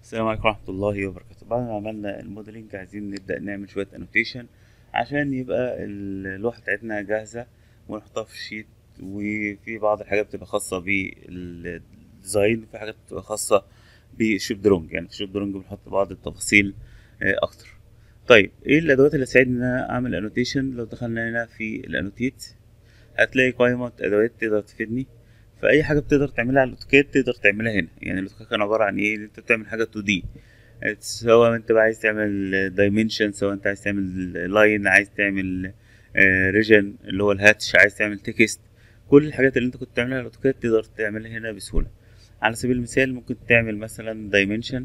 السلام عليكم ورحمة الله وبركاته. بعد ما عملنا الموديلنج عايزين نبدأ نعمل شوية انوتيشن عشان يبقى اللوحة بتاعتنا جاهزة ونحطها في الشيت. وفي بعض الحاجات بتبقى خاصة بالديزاين وفي حاجات بتبقى خاصة بالشيب درونج. يعني في الشيب درونج بنحط بعض التفاصيل أكتر. طيب ايه الأدوات اللي تساعدني إن أنا أعمل انوتيشن؟ لو دخلنا هنا في الانوتيت هتلاقي قائمة أدوات تقدر تفيدني. فأي حاجة بتقدر تعملها على الأوتوكاد تقدر تعملها هنا. يعني الأوتوكاد كان عبارة عن إيه؟ إن أنت بتعمل حاجة 2D، سواء انت بقى عايز تعمل دايمنشن، سواء انت عايز تعمل لاين، عايز تعمل ريجن اللي هو الهاتش، عايز تعمل تكست. كل الحاجات اللي انت كنت تعملها على الاوتوكاد تقدر تعملها هنا بسهولة. على سبيل المثال ممكن تعمل مثلا دايمنشن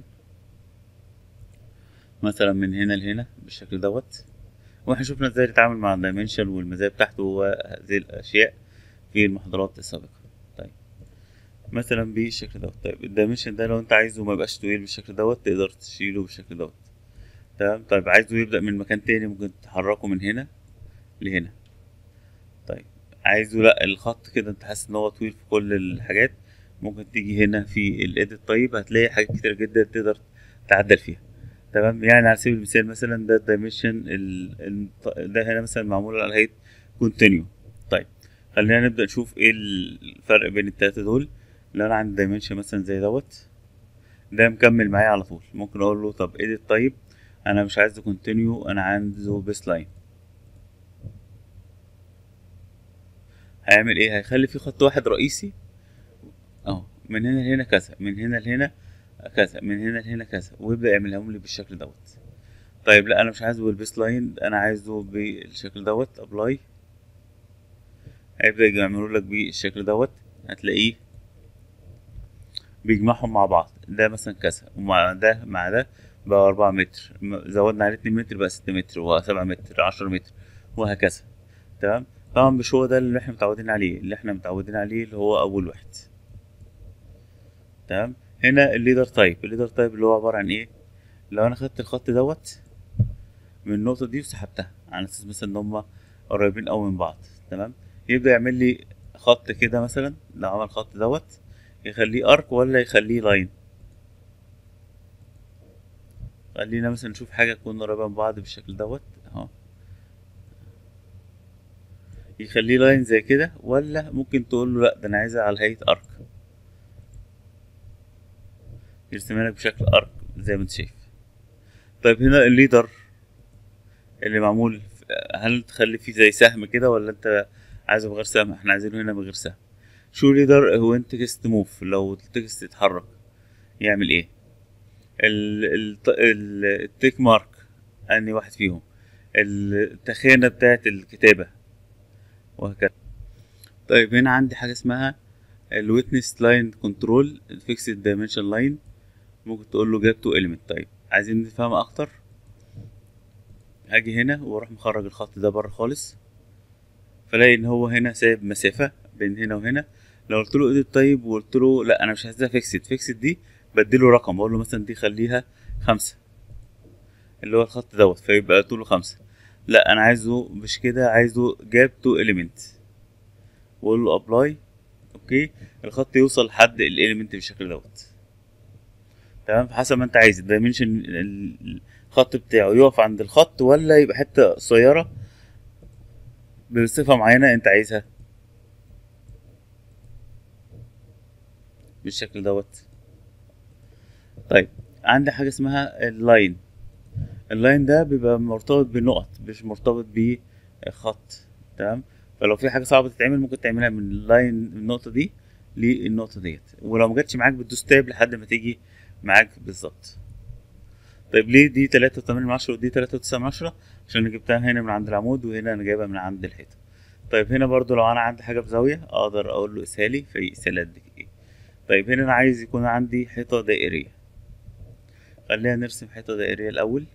مثلا من هنا لهنا بالشكل دوت. واحنا شفنا ازاي نتعامل مع الدايمنشن والمزايا بتاعته وهذه الاشياء في المحاضرات السابقة. طيب مثلا بالشكل دوت. طيب الدايمنشن ده لو انت عايزه ما يبقاش طويل بالشكل دوت تقدر تشيله بالشكل دوت. تمام. طيب عايزه يبدأ من مكان تاني ممكن تحركه من هنا لهنا. طيب عايزه لا الخط كده انت حاسس ان هو طويل في كل الحاجات، ممكن تيجي هنا في الايديت. طيب هتلاقي حاجات كتير جدا تقدر تعدل فيها. تمام. يعني على سبيل المثال مثلا ده الدايمنشن ده هنا مثلا معمول على هيئة كونتينيو. طيب خلينا نبدأ نشوف ايه الفرق بين التلاتة دول. لو انا عندي دايمنشن مثلا زي دوت، ده مكمل معايا على طول، ممكن اقول له طب ايديت. طيب انا مش عايزه كونتينيو، انا عايزه بيس لاين. هيعمل ايه؟ هيخلي في خط واحد رئيسي اهو، من هنا لهنا كذا، من هنا لهنا كذا، من هنا لهنا كذا، ويبدأ يعملهم لي بالشكل دوت. طيب لا انا مش عايزه بالبيس لاين، انا عايزه بالشكل دوت. ابلاي، هيبدأ يعملوا لك بالشكل دوت. هتلاقيه بيجمعهم مع بعض، ده مثلا كذا ومع ده مع ده بقى 4 متر، زودنا عليه 2 متر بقى 6 متر و7 متر 10 متر وهكذا. تمام. طبعا مش هو ده اللي احنا متعودين عليه. اللي احنا متعودين عليه اللي هو اول واحد. تمام. هنا الليدر تايب اللي هو عبارة عن ايه؟ لو انا خدت الخط دوت من النقطة دي وسحبتها على اساس مثلا ان هما قريبين اوي من بعض، تمام، يبدأ يعمل لي خط كده. مثلا لو عمل خط دوت يخليه ارك ولا يخليه لاين؟ خلينا مثلا نشوف حاجة تكون قريبة من بعض بالشكل دوت اهو. يخليه لاين زي كده، ولا ممكن تقول له لا ده انا عايزها على هيئة ارك، يرسمها لك بشكل ارك زي ما انت شايف. طيب هنا الليدر اللي معمول هل تخلي فيه زي سهم كده، ولا انت عايزه بغير سهم؟ احنا عايزينه هنا بغير سهم. شو ليدر هو انت تكست موف، لو التكست يتحرك يعمل ايه؟ التيك مارك اني واحد فيهم، التخانة بتاعت الكتابة وهكذا. طيب هنا عندي حاجة اسمها الويتنس لاين كنترول الفيكسد دايمنشن لاين، ممكن تقول له جاب تو اليمنت. طيب عايزين نفهم اكتر، هاجي هنا واروح مخرج الخط ده بره خالص، فلاقي ان هو هنا سايب مسافة بين هنا وهنا. لو قلت له ايديت طيب وقلت له لا انا مش عايزها فيكسد دي، بديله رقم بقول له مثلا دي خليها 5، اللي هو الخط دوت، فيبقى طوله 5. لا انا عايزه مش كده، عايزه جاب تو اليمنت، واقول له ابلاي. اوكي، الخط يوصل لحد الاليمنت بالشكل دوت. تمام. فحسب ما انت عايز الدايمنشن الخط بتاعه يقف عند الخط، ولا يبقى حتة قصيرة بصفة معينة انت عايزها بالشكل دوت. طيب عندي حاجة اسمها اللاين. اللاين ده بيبقى مرتبط بنقط مش مرتبط بخط. تمام. فلو في حاجة صعبة تتعمل ممكن تعملها من اللاين من النقطة دي للنقطة ديت، ولو ما جاتش معاك بتدوس تاب لحد ما تيجي معاك بالظبط. طيب ليه دي 3.8 ودي 3.9؟ عشان أنا جبتها هنا من عند العمود وهنا انا جايبها من عند الحيطة. طيب هنا برضو لو انا عندي حاجة بزاوية اقدر اقول له قيسها لي فيقيسها لي قد ايه. طيب هنا انا عايز يكون عندي حيطة دائرية، خلينا نرسم حيطة دائرية الاول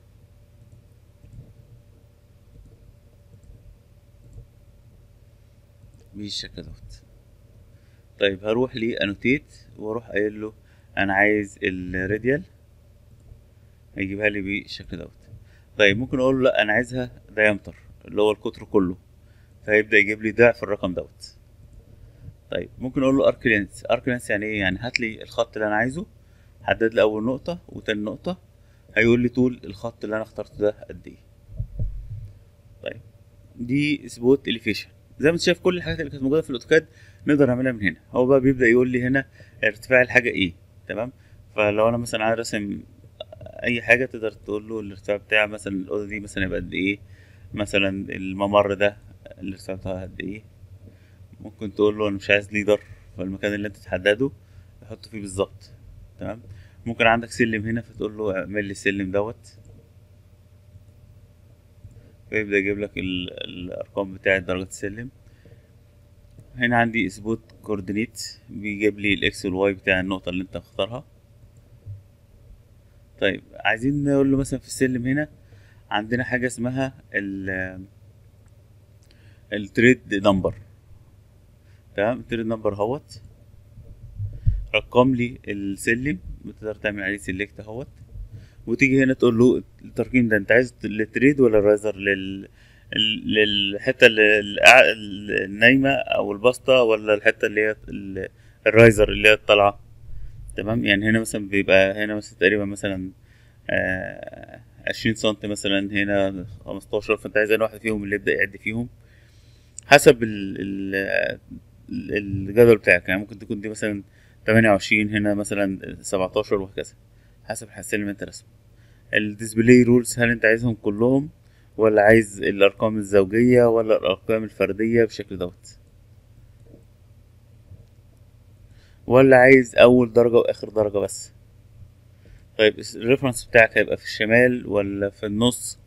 بالشكل دوت. طيب هروح لانوتيت واروح قايل له انا عايز الراديال، هيجيبها لي بالشكل دوت. طيب ممكن اقول له لا انا عايزها دايمتر اللي هو القطر كله، فهيبدأ يجيب لي ضعف الرقم دوت. طيب ممكن اقول له ارك لينس. ارك لينس يعني ايه؟ يعني هات لي الخط اللي انا عايزه حدد لي اول نقطة وتاني نقطة، هيقول لي طول الخط اللي انا اخترته ده قد ايه. طيب دي سبوت اليفيشن. زي ما انت شايف كل الحاجات اللي كانت موجودة في الاوتوكاد نقدر نعملها من هنا. هو بقى بيبدأ يقول لي هنا ارتفاع الحاجة ايه. تمام. فلو انا مثلا عايز ارسم اي حاجة تقدر تقول له الارتفاع بتاع مثلا الأوضة دي مثلا يبقى قد ايه، مثلا الممر ده الارتفاع بتاعه قد ايه. ممكن تقول له انا مش عايز ليدر، فالمكان اللي انت تحدده تحطه فيه بالظبط. تمام. ممكن عندك سلم هنا فتقول له اعمل لي السلم دوت، فيبدأ يجيب لك الارقام بتاعة درجة السلم. هنا عندي اثبوت كوردينيت، بيجيب لي الاكس والواي بتاع النقطة اللي انت مختارها. طيب عايزين نقول له مثلا في السلم هنا عندنا حاجة اسمها التريد نمبر. تمام. التريد نمبر اهوت رقم لي السلم، بتقدر تعمل عليه سيلكت اهوت، وتيجي هنا تقول له الترقيم ده انت عايز للتريد ولا الرايزر، للحته النايمه او البسطه، ولا الحته اللي هي الرايزر اللي هي الطالعه. تمام. يعني هنا مثلا بيبقى هنا مثلا تقريبا مثلا 20 سنتي، مثلا هنا 15، فانت عايز انا واحد فيهم اللي يبدأ يعد فيهم حسب الجدول بتاعك. يعني ممكن تكون دي مثلا 28، هنا مثلا 17، وهكذا حسب السلم اللي انت رسمه. الديسبلاي رولز، هل انت عايزهم كلهم ولا عايز الارقام الزوجية ولا الارقام الفردية بالشكل دوت، ولا عايز اول درجة واخر درجة بس. طيب الريفرنس بتاعك هيبقى في الشمال ولا في النص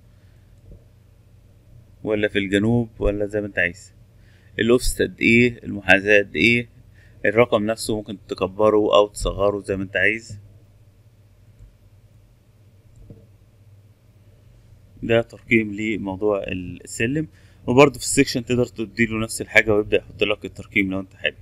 ولا في الجنوب، ولا زي ما انت عايز. الاوفست قد ايه، المحاذاة قد ايه، الرقم نفسه ممكن تكبره او تصغره زي ما انت عايز. ده ترقيم لموضوع السلم. وبرضه في السكشن تقدر تديله نفس الحاجة ويبدأ يحط لك الترقيم لو انت حابب.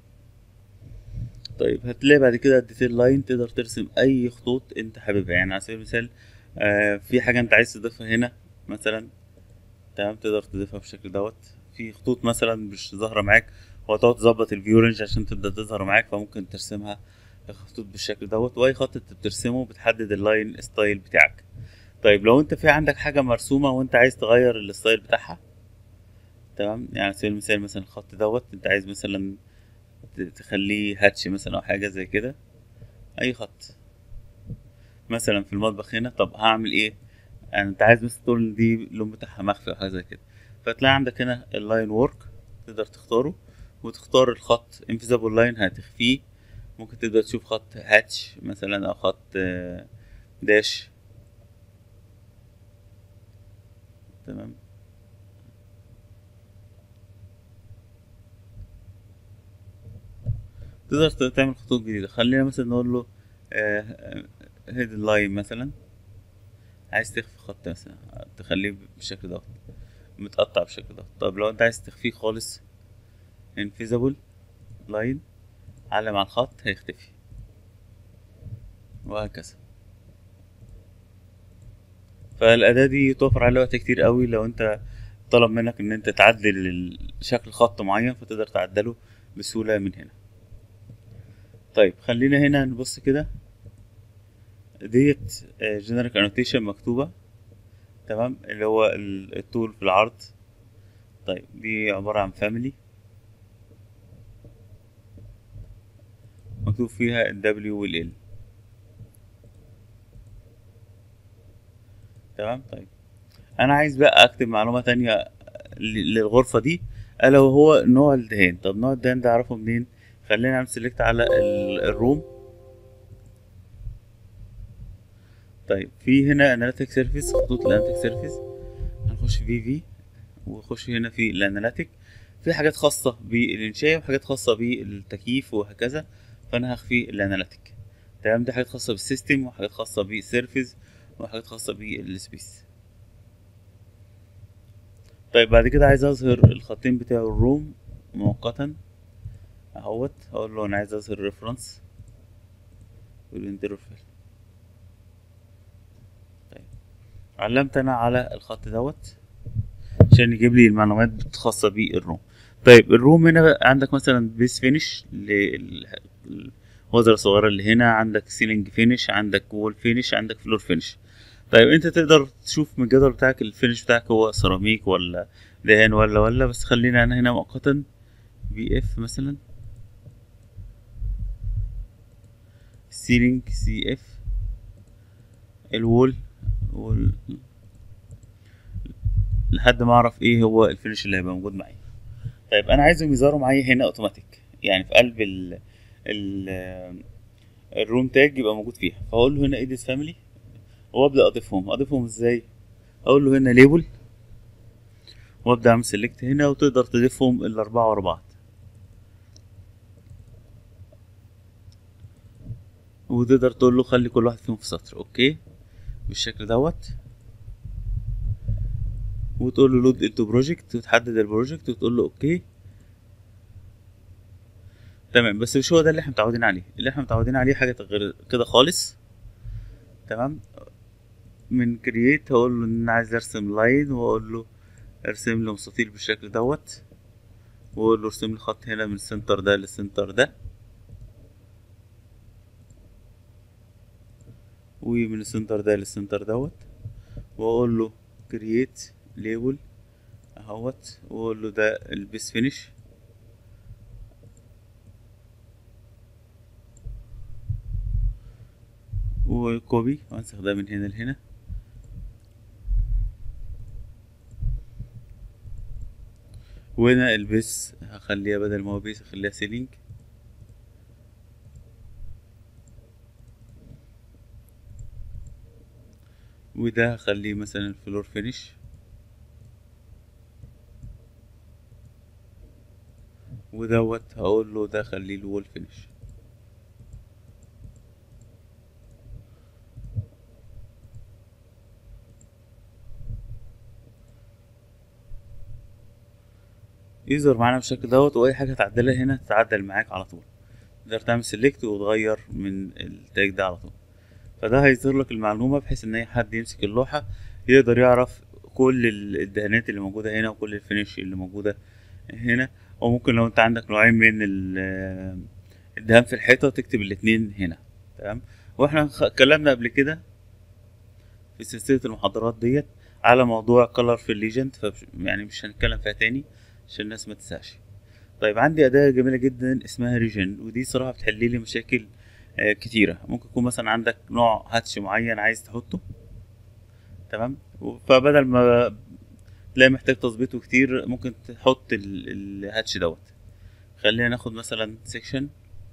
طيب هتلاقي بعد كده الديتيل لاين، تقدر ترسم اي خطوط انت حاببها. يعني على سبيل المثال في حاجة انت عايز تضيفها هنا مثلا، تمام، تقدر تضيفها بالشكل دوت. في خطوط مثلا مش ظاهرة معاك، وهتقعد تظبط الفيو رينج عشان تبدأ تظهر معاك، فممكن ترسمها خطوط بالشكل دوت. واي خط انت بترسمه بتحدد اللاين ستايل بتاعك. طيب لو انت في عندك حاجة مرسومة وانت عايز تغير الستايل بتاعها، تمام، يعني على سبيل المثال مثلا الخط دوت انت عايز مثلا تخليه هاتش مثلا او حاجة زي كده، اي خط مثلا في المطبخ هنا. طب هعمل ايه؟ يعني انت عايز مثلا تقول دي اللون بتاعها مخفي او حاجة زي كده، فتلاقي عندك هنا اللاين وورك، تقدر تختاره وتختار الخط انفيزابل لاين هتخفيه. ممكن تقدر تشوف خط هاتش مثلا او خط داش. تمام. تقدر تعمل خطوط جديدة. خلينا مثلا نقول له هيد لاين مثلا، عايز تخفي خط مثلا تخليه بالشكل ده متقطع بالشكل ده. طب لو انت عايز تخفيه خالص، انفيزابل لاين، علم على الخط هيختفي، وهكذا. فالأداة دي توفر على وقت كتير قوي. لو انت طلب منك ان انت تعدل شكل خط معين فتقدر تعدله بسهولة من هنا. طيب خلينا هنا نبص كده، ديت جنريك انوتيشن مكتوبة، تمام، اللي هو الطول في العرض. طيب دي عبارة عن فاميلي مكتوب فيها ال W وال L. تمام. طيب انا عايز بقى اكتب معلومة تانية للغرفة دي، الا وهو نوع الدهان. طب نوع الدهان ده اعرفه منين؟ خلينا نعمل سيلكت على الروم. طيب في هنا اناليتيك سيرفيس، خطوط الاناليتيك سيرفيس، هنخش في ونخش هنا في الاناليتيك. في حاجات خاصة بالإنشاء وحاجات خاصة بالتكييف وهكذا، فأنا هخفي الأناليتيك. تمام. دي حاجات خاصة بالسيستم وحاجات خاصة بالسيرفيس وحاجات خاصة بالسبيس. طيب بعد كده عايز أظهر الخطين بتاع الروم مؤقتا اهوت. هقول له أنا عايز أظهر ريفرنس والانترفيل. طيب علمت أنا على الخط دوت عشان يجيب لي المعلومات الخاصة بالروم. طيب الروم هنا عندك مثلا بيس فينش وزرة صغيرة اللي هنا، عندك سيلينج فينش، عندك وول فينش، عندك فلور فينش. طيب انت تقدر تشوف من الجدول بتاعك الفينش بتاعك هو سيراميك ولا دهان ولا بس خلينا انا هنا مؤقتا بي اف مثلا، سيلينج سي اف، الوول وول، لحد ما اعرف ايه هو الفينش اللي هيبقى موجود معايا. طيب انا عايزهم يظهروا معايا هنا اوتوماتيك، يعني في قلب ال الروم تاج يبقى موجود فيها. فاقول له هنا اديت فاميلي وابدا اضيفهم ازاي؟ اقول له هنا ليبل وابدا اعمل سيلكت هنا، وتقدر تضيفهم الاربعه ورا بعض، وتقدر تقول له خلي كل واحد فيهم في سطر. اوكي بالشكل دوت، وتقول له لود انتو بروجكت وتحدد البروجكت وتقول له اوكي. تمام، بس مش هو ده اللي احنا متعودين عليه. اللي احنا متعودين عليه حاجه غير كده خالص. تمام، من كرييت هقول له ان انا عايز ارسم لاين، واقول له ارسم لي مستطيل بالشكل دوت، واقول له ارسم لي خط هنا من السنتر ده للسنتر ده، ومن السنتر ده للسنتر دوت، واقول له كرييت ليبل اهوت، واقول له ده البيس فينش، وكوبي وانسخ ده من هنا لهنا. وهنا البيس هخليها بدل ما هو بيس هخليها سيلينج، وده هخليه مثلا الفلور فينش، ودوت هقول له ده خليه الوول فينش. يظهر معانا بالشكل دوت، واي حاجه تعدلها هنا تتعدل معاك على طول. تقدر تعمل سيلكت وتغير من التاج ده على طول. فده هيظهر لك المعلومه بحيث ان اي حد يمسك اللوحه يقدر يعرف كل الدهانات اللي موجوده هنا وكل الفينش اللي موجوده هنا. وممكن لو انت عندك نوعين من الدهان في الحيطه تكتب الاتنين هنا. تمام، واحنا اتكلمنا قبل كده في سلسله المحاضرات ديت على موضوع color في الليجند، يعني مش هنتكلم فيها تاني عشان الناس ما تنساش. طيب عندي أداة جميلة جدا اسمها ريجن، ودي صراحة بتحل لي مشاكل كتيرة. ممكن يكون مثلا عندك نوع هاتش معين عايز تحطه، تمام، فبدل ما تلاقي محتاج تظبيطه كتير ممكن تحط الهاتش دوت. خلينا ناخد مثلا سيكشن.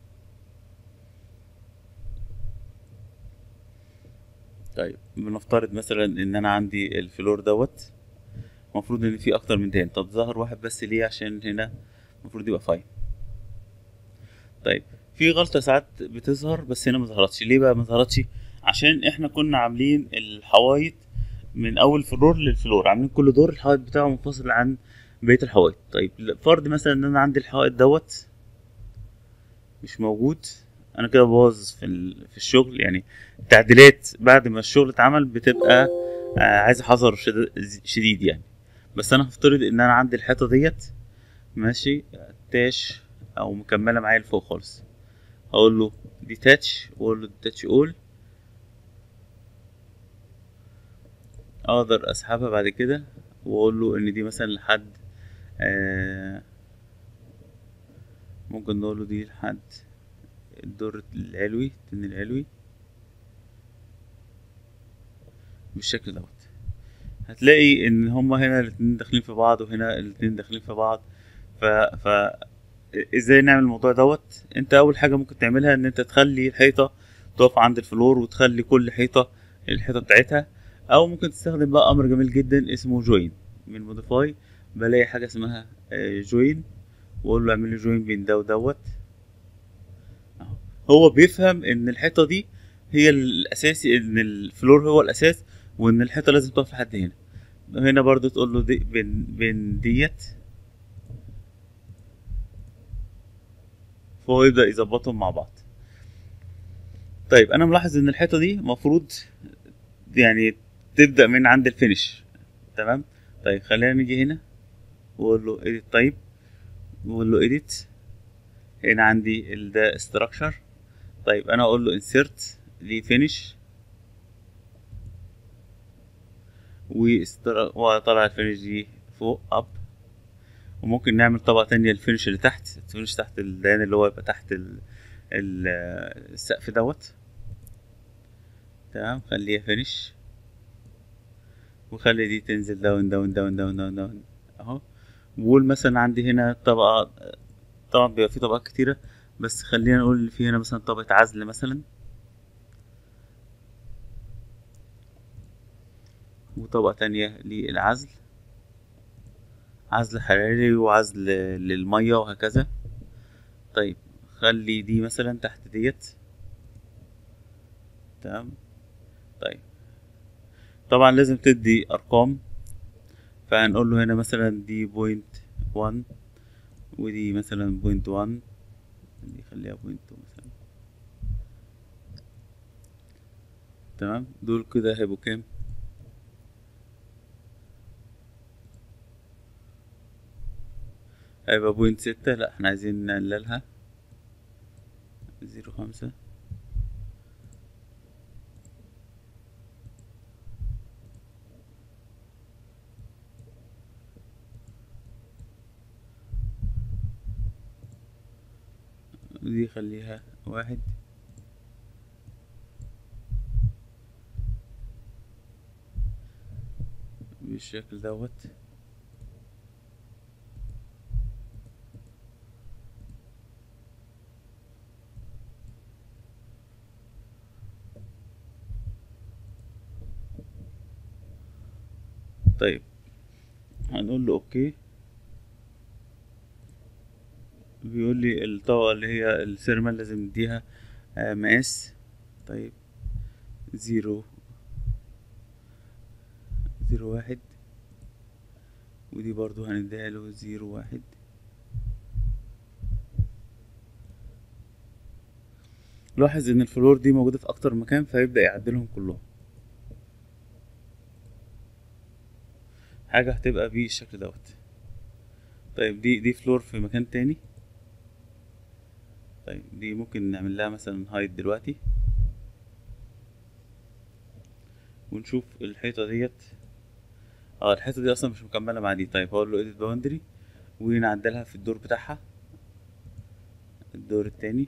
طيب بنفترض مثلا ان انا عندي الفلور دوت المفروض ان فيه اكتر من دهان. طب ظهر واحد بس ليه؟ عشان هنا المفروض يبقى فاين. طيب في غلطة ساعات بتظهر بس هنا مظهرتش. ليه بقى مظهرتش؟ عشان احنا كنا عاملين الحوايط من اول فلور للفلور، عاملين كل دور الحائط بتاعه منفصل عن بقية الحوايط. طيب فرض مثلا ان انا عندي الحائط دوت مش موجود، انا كده بوظ في الشغل. يعني التعديلات بعد ما الشغل اتعمل بتبقى عايز حذر شديد يعني. بس انا هفترض ان انا عندي الحيطة ديت ماشي تاش او مكملة معايا لفوق خالص. اقول له ديتاتش واقول له ديتاتش اول، اقدر اسحبها بعد كده واقول له ان دي مثلا لحد ممكن نقول له دي لحد الدور العلوي، التن العلوي بالشكل دوت. هتلاقي ان هما هنا الاتنين داخلين في بعض وهنا الاتنين داخلين في بعض. ف ازاي نعمل الموضوع دوت؟ انت اول حاجه ممكن تعملها ان انت تخلي الحيطه تقف عند الفلور وتخلي كل حيطه الحيطه بتاعتها، او ممكن تستخدم بقى امر جميل جدا اسمه جوين. من موديفاي بلاقي حاجه اسمها جوين، واقول له اعمل لي جوين بين ده ودوت. اهو هو بيفهم ان الحيطه دي هي الاساسي، ان الفلور هو الاساس، وان الحيطه لازم تقف لحد هنا. هنا برضو تقول له دي بين ديت، فهو يبدأ يظبطهم مع بعض. طيب انا ملاحظ ان الحيطه دي مفروض يعني تبدأ من عند الفينش. تمام، طيب خلينا نيجي هنا واقول له edit. طيب واقول له edit. هنا عندي ده structure، طيب انا اقول له insert ليه finish وطلع الفينش دي فوق اب. وممكن نعمل طبقة تانية الفينش اللي تحت، الفينش تحت الدهان اللي هو يبقى تحت السقف دوت. تمام، خليها فينش وخلي دي تنزل داون داون داون داون داون داون اهو. وقول مثلا عندي هنا طبقة، طبعا بيبقى في طبقات كتيرة، بس خلينا نقول في هنا مثلا طبقة عزل مثلا، وطبقة تانية للعزل، عزل حراري وعزل للمية وهكذا. طيب خلي دي مثلا تحت ديت. تمام. طيب طبعا لازم تدي ارقام، فهنقول له هنا مثلا دي بوينت 1 ودي مثلا بوينت 1، دي خليها بوينت 2 مثلا. تمام، دول كده هيبقوا كام؟ هيبقى بوينت 6. لا احنا عايزين نقللها 0.5. دي خليها 1 بالشكل دوت. طيب هنقول له اوكي. بيقول لي الطبقة اللي هي السيرمال لازم نديها مقاس. طيب 0.1، ودي برضو هنديها له 0.1. لاحظ ان الفلور دي موجودة في اكتر مكان، فيبدأ يعدلهم كلهم. حاجة هتبقى بالشكل دوت. طيب دي فلور في مكان تاني. طيب دي ممكن نعمل لها مثلا هايد دلوقتي ونشوف الحيطة ديت. اه الحيطة دي اصلا مش مكملة مع دي. طيب هقول له edit boundary ونعدلها في الدور بتاعها، الدور التاني.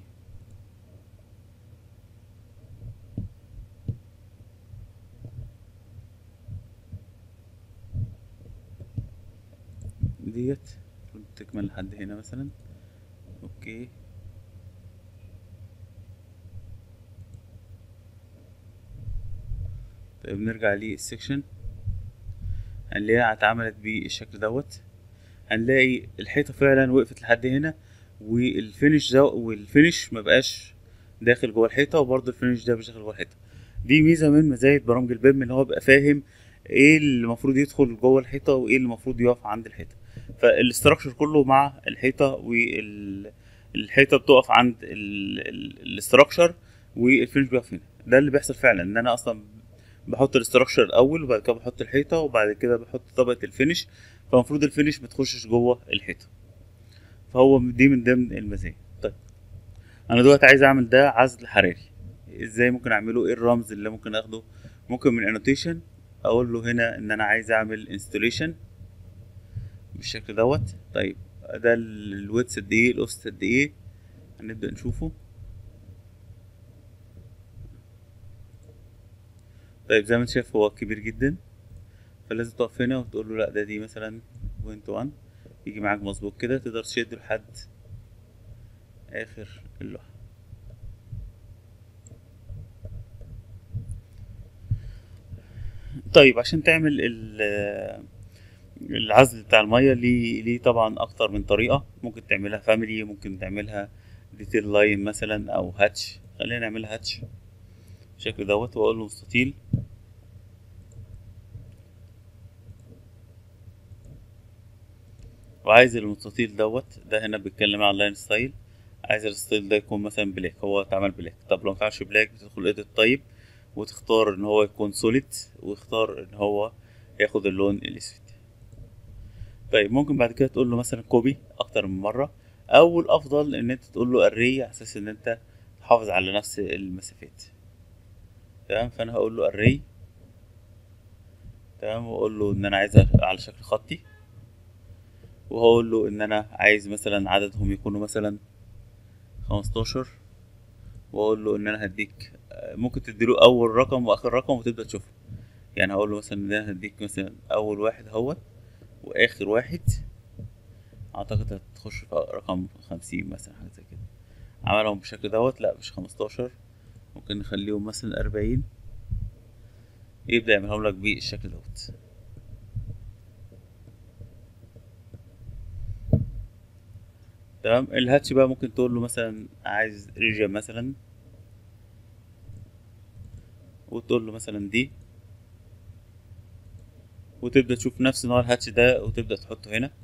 ديت المفروض تكمل لحد هنا مثلا. اوكي. طيب نرجع للسكشن، هنلاقيها اتعملت بالشكل دوت. هنلاقي الحيطة فعلا وقفت لحد هنا، والفينش ده والفينش مبقاش داخل جوه الحيطة، وبرضه الفينش ده مش داخل جوه الحيطة. دي ميزة من مزايا برامج البيم، ان هو بيبقى فاهم ايه اللي المفروض يدخل جوه الحيطة وايه اللي المفروض يقف عند الحيطة. فالاستراكشر كله مع الحيطة، والحيطة بتقف عند الاستراكشر، والفينش بيقف هنا. ده اللي بيحصل فعلا، ان انا اصلا بحط الاستراكشر الاول وبعد كده بحط الحيطة وبعد كده بحط طبقة الفينش، فالمفروض الفينش متخشش جوه الحيطة. فهو دي من ضمن المزايا. طيب انا دلوقتي عايز اعمل ده عزل حراري، ازاي ممكن اعمله؟ ايه الرمز اللي ممكن اخده؟ ممكن من انوتيشن اقول له هنا ان انا عايز اعمل انستوليشن بالشكل دوت. طيب ده الويتس قد ايه، الاوفست قد ايه، هنبدا نشوفه. طيب زي ما انت شايف هو كبير جدا، فلازم تقف هنا وتقول له لا ده دي مثلا بوينت 1، يجي معاك مظبوط كده، تقدر تشده لحد اخر اللوحه. طيب عشان تعمل العزل بتاع المية ليه طبعا أكتر من طريقة. ممكن تعملها فاميلي، ممكن تعملها ديتيل لاين مثلا أو هاتش. خلينا نعملها هاتش بالشكل دوت، وأقول له مستطيل. وعايز المستطيل دوت ده هنا بيتكلم عن لاين ستايل، عايز الستايل ده يكون مثلا بلاك، هو اتعمل بلاك. طب لو متعملش بلاك بتدخل ايديت طيب وتختار ان هو يكون سوليد، واختار ان هو ياخد اللون الاسود. طيب ممكن بعد كده تقول له مثلا كوبي اكتر من مره، او الافضل ان انت تقول له اري على اساس ان انت حافظ على نفس المسافات. تمام، فانا هقول له array. تمام، واقول له ان انا عايز على شكل خطي، وهقول له ان انا عايز مثلا عددهم يكونوا مثلا 15، واقول له ان انا هديك ممكن تديله اول رقم واخر رقم وتبدا تشوفه. يعني هقول له مثلا ان انا هديك مثلا اول واحد اهوت واخر واحد، اعتقد هتخش في رقم 50 مثلا، حاجه زي كده. عملهم بالشكل دوت، لا مش 15، ممكن نخليهم مثلا 40، يبدا يعملهم لك بالشكل دوت. تمام، الهاتش بقى ممكن تقول له مثلا عايز ريجن مثلا، وتقول له مثلا دي، وتبدا تشوف نفس نوع الهاتش ده وتبدا تحطه هنا.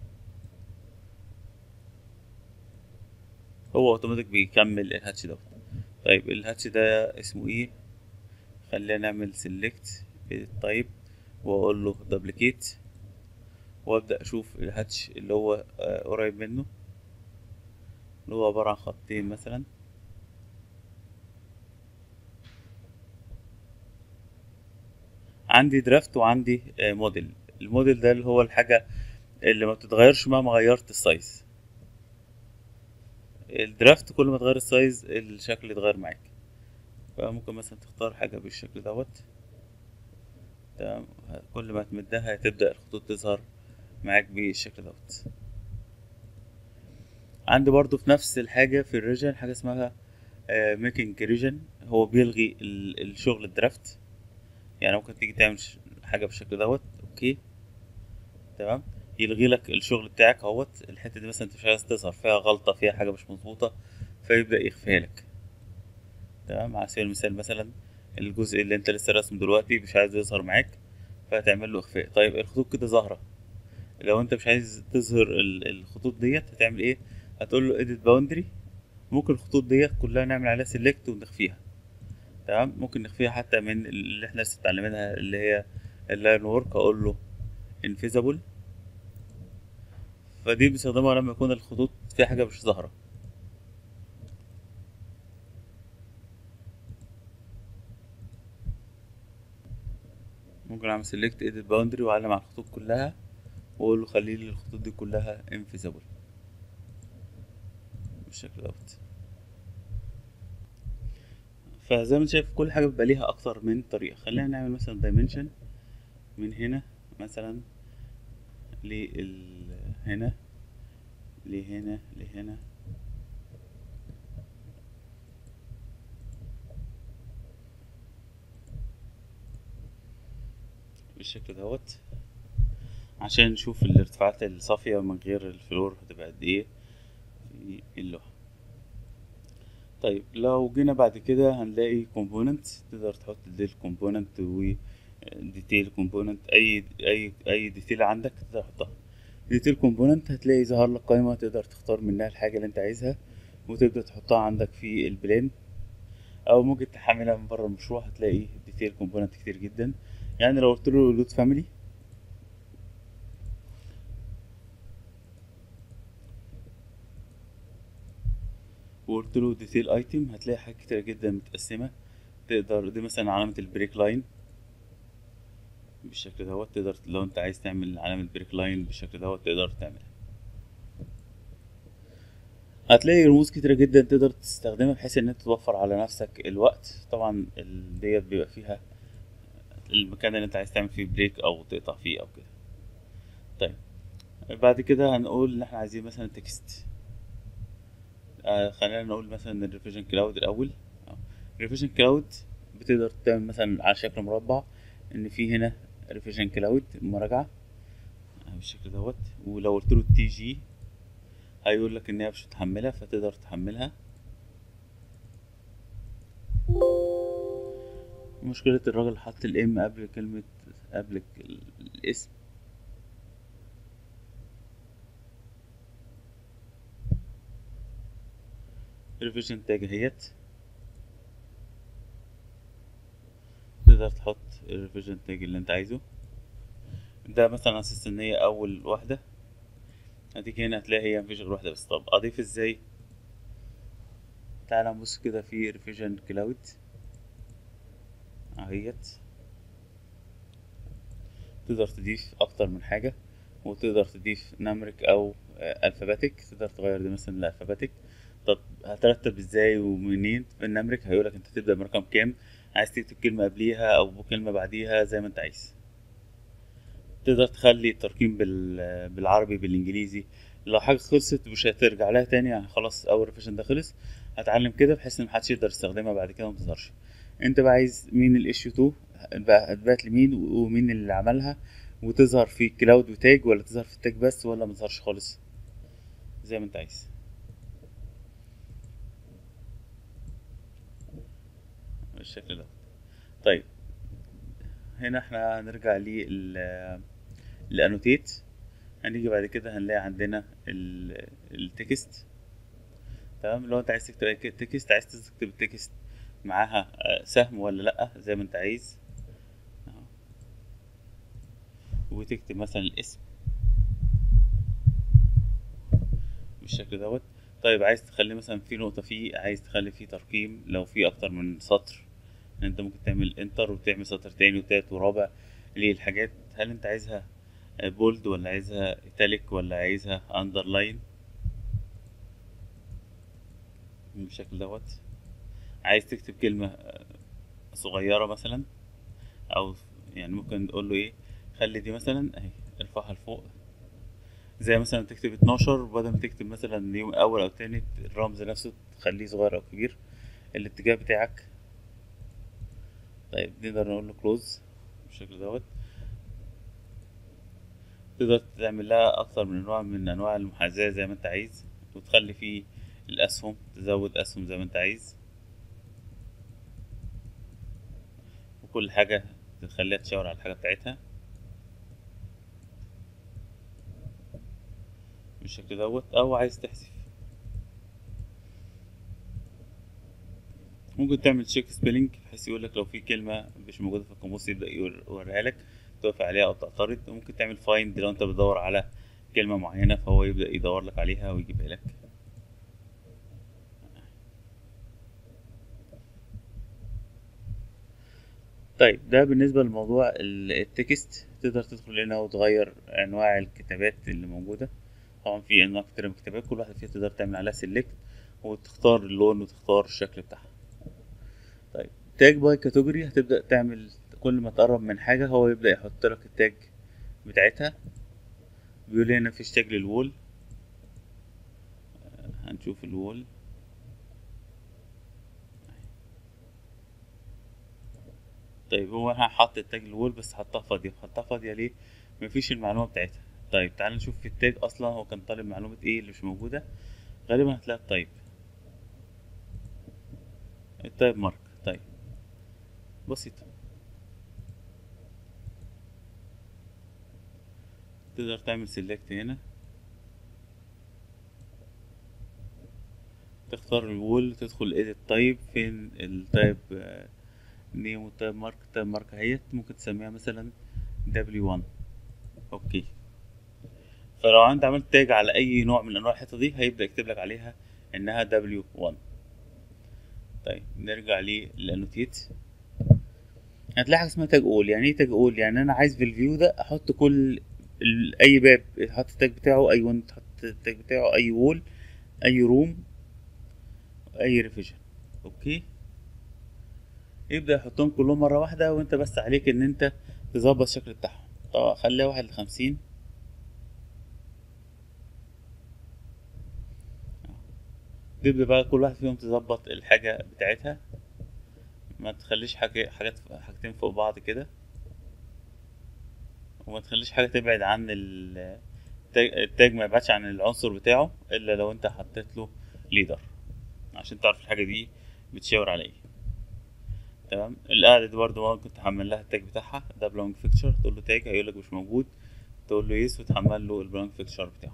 هو اوتوماتيك بيكمل الهاتش دوت. طيب الهاتش ده اسمه ايه؟ خلينا نعمل سيلكت طيب، واقول له دبليكيت، وابدا اشوف الهاتش اللي هو قريب منه، اللي هو عباره عن خطين مثلا. عندي درافت وعندي موديل. الموديل ده اللي هو الحاجه اللي ما بتتغيرش مهما غيرت السايز. الدرافت كل ما تغير السايز الشكل يتغير معاك. فممكن مثلا تختار حاجه بالشكل دوت. تمام، كل ما تمدها هتبدا الخطوط تظهر معاك بالشكل دوت. عندي برضو في نفس الحاجة في الريجن حاجة اسمها ميكنج ريجن. هو بيلغي الشغل الدرافت. يعني ممكن تيجي تعمل حاجة بالشكل دوت، اوكي، تمام، يلغي لك الشغل بتاعك اهوت. الحتة دي مثلا انت مش عايز تظهر فيها غلطة، فيها حاجة مش مظبوطة، فيبدأ يخفيها لك. تمام، على سبيل المثال مثلا الجزء اللي انت لسه راسمه دلوقتي مش عايز يظهر معاك، فهتعمل له اخفاء. طيب الخطوط كده ظاهرة، لو انت مش عايز تظهر الخطوط ديت هتعمل ايه؟ هتقول له edit boundary. ممكن الخطوط ديت كلها نعمل عليها سيلكت ونخفيها. تمام، ممكن نخفيها حتى من اللي احنا لسه اتعلمناها اللي هي اللاين وورك. اقول له انفيزابل، فدي بنستخدمها لما يكون الخطوط فيها حاجه مش ظاهره. ممكن اعمل سيلكت edit boundary واعلم على الخطوط كلها، واقول له خلي لي الخطوط دي كلها انفيزابل بالشكل دوت. فزي ما انت شايف كل حاجه بيبقى ليها اكتر من طريقه. خلينا نعمل مثلا دايمنشن من هنا مثلا هنا لهنا لهنا بالشكل دوت، عشان نشوف الارتفاعات الصافية من غير الفلور هتبقى قد ايه في اللوحة. طيب لو جينا بعد كده هنلاقي كومبوننت، تقدر تحط ديل كومبوننت و ديتيل كومبوننت. اي ديتيل عندك تقدر تحطها. ديتيل كومبوننت هتلاقي ظهر لك قائمة تقدر تختار منها الحاجة اللي انت عايزها وتبدأ تحطها عندك في البلان، او ممكن تحملها من بره المشروع. هتلاقي ديتيل كومبوننت كتير جدا. يعني لو قلت له لود فاميلي وقلت له ديتيل ايتم، هتلاقي حاجات كتير جدا متقسمة. تقدر دي مثلا علامة البريك لاين بالشكل دوت، تقدر لو انت عايز تعمل علامة بريك لاين بالشكل دوت تقدر تعملها. هتلاقي رموز كتيرة جدا تقدر تستخدمها بحيث ان انت توفر على نفسك الوقت. طبعا ديت بيبقى فيها المكان اللي انت عايز تعمل فيه بريك او تقطع فيه او كده. طيب بعد كده هنقول ان احنا عايزين مثلا تكست. خلينا نقول مثلا الريفيجن كلاود الاول. ريفيجن كلاود بتقدر تعمل مثلا على شكل مربع ان في هنا ريفيجن كلاود مراجعة بالشكل دوت. ولو قلت له تي جي هيقول لك ان هي مش متحملة، فتقدر تحملها. مشكلة الراجل حط الام قبل كلمة، قبل الاسم. ريفيجن تاج اهيت، تقدر تحط الريفيجن تاج اللي انت عايزه. ده مثلا على اساس ان هي اول واحدة. هتيجي هنا هتلاقي هي مفيش غير واحدة بس. طب اضيف ازاي؟ تعالى نبص كده في ريفيجن كلاود اهيت، تقدر تضيف اكتر من حاجة، وتقدر تضيف نمرك او الفاباتيك. تقدر تغير دي مثلا لالفاباتيك. طب هترتب ازاي ومنين؟ في النمرك هيقولك انت تبدأ برقم كام، عايز تكتب كلمة قبليها او كلمة بعديها زي ما انت عايز. تقدر تخلي الترقيم بالعربي بالانجليزي. لو حاجة خلصت مش هترجع لها تاني، يعني خلاص اول ريفيجن ده خلص، هتعلم كده بحيث ان محدش يقدر يستخدمها بعد كده ومتظهرش. انت بقى عايز مين الايشيو 2 بقى هتبعت لمين ومين اللي عملها، وتظهر في كلاود وتاج، ولا تظهر في التاج بس، ولا متظهرش خالص، زي ما انت عايز بالشكل ده. طيب هنا احنا هنرجع للانوتيت. هنيجي بعد كده هنلاقي عندنا التكست. تمام، لو انت عايز تكتب أي تكست، عايز تكتب التكست معاها سهم ولا لأ زي ما انت عايز اهو. وتكتب مثلا الاسم بالشكل دوت. طيب عايز تخلي مثلا في نقطة فيه، عايز تخلي فيه ترقيم لو في أكتر من سطر، ان انت ممكن تعمل انتر وتعمل سطر تاني وتالت ورابع. ليه الحاجات؟ هل انت عايزها بولد ولا عايزها ايتاليك ولا عايزها اندرلاين بالشكل دوت. عايز تكتب كلمة صغيرة مثلا، او يعني ممكن تقول له ايه، خلي دي مثلا اهي ارفعها لفوق، زي مثلا تكتب 12 بدل ما تكتب مثلا يوم اول او تاني، الرمز نفسه تخليه صغير او كبير، الاتجاه بتاعك. طيب نقدر نقول له كلوز بالشكل دوت. تقدر تعمل لها اكتر من نوع من انواع المحاذاة زي ما انت عايز، وتخلي فيه الاسهم، تزود اسهم زي ما انت عايز، وكل حاجة تخليها تشاور على الحاجة بتاعتها بالشكل دوت. او عايز تحذف، ممكن تعمل تشيك سبيلنج بحيث يقولك لو في كلمة مش موجودة في القاموس يبدأ يوريها لك، توافق عليها أو تعترض. ممكن تعمل فايند لو أنت بتدور على كلمة معينة، فهو يبدأ يدور لك عليها ويجيبها لك. طيب ده بالنسبة لموضوع التكست. تقدر تدخل هنا وتغير أنواع الكتابات اللي موجودة. طبعا في أنواع كتير من الكتابات، كل واحدة فيها تقدر تعمل عليها سيلكت وتختار اللون وتختار الشكل بتاعها. طيب تاج باي كاتيجوري، هتبدأ تعمل كل ما تقرب من حاجة هو يبدأ يحط لك التاج بتاعتها. بيقول لي هنا مفيش تاج للوول، هنشوف الوول. طيب هو انا حاطط التاج للوول بس حطها فاضية، حطها فاضية ليه؟ مفيش المعلومة بتاعتها. طيب تعال نشوف في التاج اصلا هو كان طالب معلومة ايه اللي مش موجودة. غالبا هتلاقي التايب، التايب مارك. طيب بسيطة، تقدر تعمل سيلكت هنا، تختار الوول، تدخل ايديت تايب، فين التايب نيم والتايب مارك. التايب مارك اهيت، ممكن تسميها مثلا W1. اوكي، فلو انت عملت تاج على اي نوع من انواع الحته دي هيبدا يكتب لك عليها انها W1. طيب نرجع للانوتيت. هتلاقي حاجه اسمها تاج اول. يعني ايه تاج اول؟ يعني انا عايز في الفيو ده احط كل اي باب احط التاج بتاعه، اي ويند احط التاج بتاعه، اي وول، اي روم، اي ريفيجن. اوكي، يبدا يحطهم كلهم مره واحده، وانت بس عليك ان انت تظبط الشكل بتاعهم. طبعا خليها 1:50. تبدا بقى كل واحد فيهم تظبط الحاجه بتاعتها، ما تخليش حاجتين فوق بعض كده، وما تخليش حاجه تبعد عن التاج ما يبعدش عن العنصر بتاعه الا لو انت حطيت له ليدر عشان تعرف الحاجه دي بتشاور على ايه. تمام، القاعده دي برضو ممكن تحمل لها التاج بتاعها. ده بلونج فيكتشر، تقول له تاج هيقول لك مش موجود، تقول له يس وتحمل له البلونج فيكتشر بتاعه.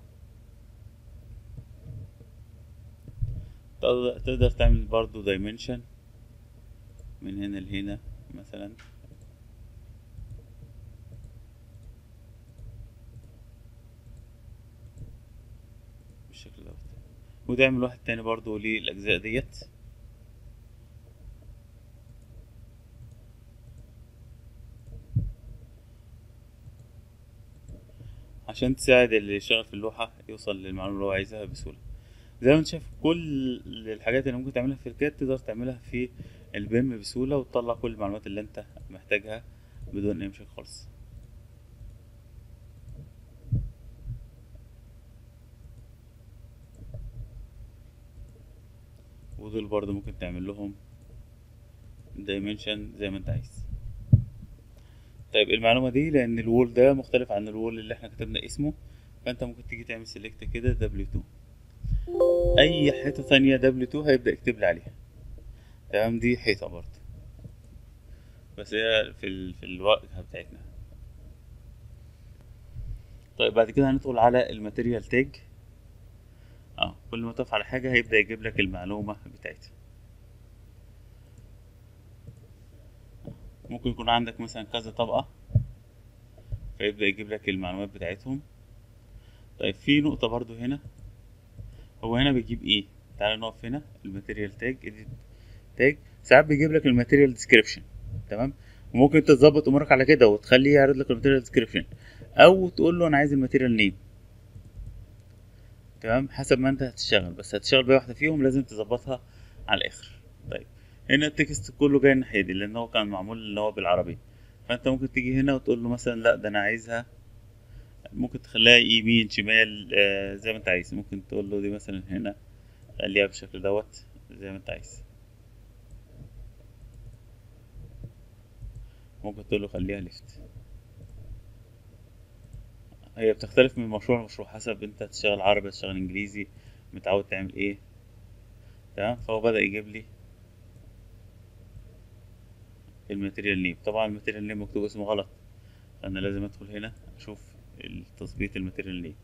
تقدر تعمل برضو دايمنشن من هنا لهنا مثلا بالشكل دوت، وتعمل واحد تاني برضو للأجزاء ديت. عشان تساعد اللي يشتغل في اللوحة يوصل للمعلومة اللي هو عايزها بسهولة. زي ما انت شايف كل الحاجات اللي ممكن تعملها في الكاد تقدر تعملها في البيم بسهولة، وتطلع كل المعلومات اللي انت محتاجها بدون اي مشاكل خالص. ودول برضه ممكن تعمل لهم دايمنشن زي ما انت عايز. طيب المعلومة دي لأن الوول ده مختلف عن الوول اللي احنا كتبنا اسمه، فانت ممكن تيجي تعمل سيلكت كده W2، أي حتة تانية W2 هيبدأ يكتب لي عليها. تمام، دي حيطة برضه بس هي في الواجهة بتاعتنا. طيب بعد كده هندخل على الماتيريال تاج. كل ما تقف على حاجة هيبدأ يجيب لك المعلومة بتاعتها. ممكن يكون عندك مثلا كذا طبقة فيبدأ يجيب لك المعلومات بتاعتهم. طيب في نقطة برضو هنا، هو هنا بيجيب ايه؟ تعال نقف هنا الماتيريال تاج، اديت تاج، ساعات بيجيب لك الماتيريال ديسكريبشن. تمام، وممكن تظبط امورك على كده وتخليه يعرض لك الماتيريال ديسكريبشن، او تقول له انا عايز الماتيريال نيم. تمام، حسب ما انت هتشتغل، بس هتشتغل بأي واحدة فيهم لازم تظبطها على الاخر. طيب هنا التكست كله جاي الناحية دي لان هو كان معمول اللي هو بالعربي، فانت ممكن تيجي هنا وتقول له مثلا لا ده انا عايزها، ممكن تخليها يمين شمال زي ما انت عايز. ممكن تقول له دي مثلا هنا خليها بالشكل دوت زي ما انت عايز. ممكن تقول له خليها ليفت. هي بتختلف من مشروع لمشروع حسب انت هتشتغل عربي هتشتغل انجليزي متعود تعمل ايه. تمام، فهو بدأ يجيب لي الماتيريال نيم. طبعا الماتيريال نيم مكتوب اسمه غلط، انا لازم ادخل هنا اشوف تظبيط الماتيريال نيم.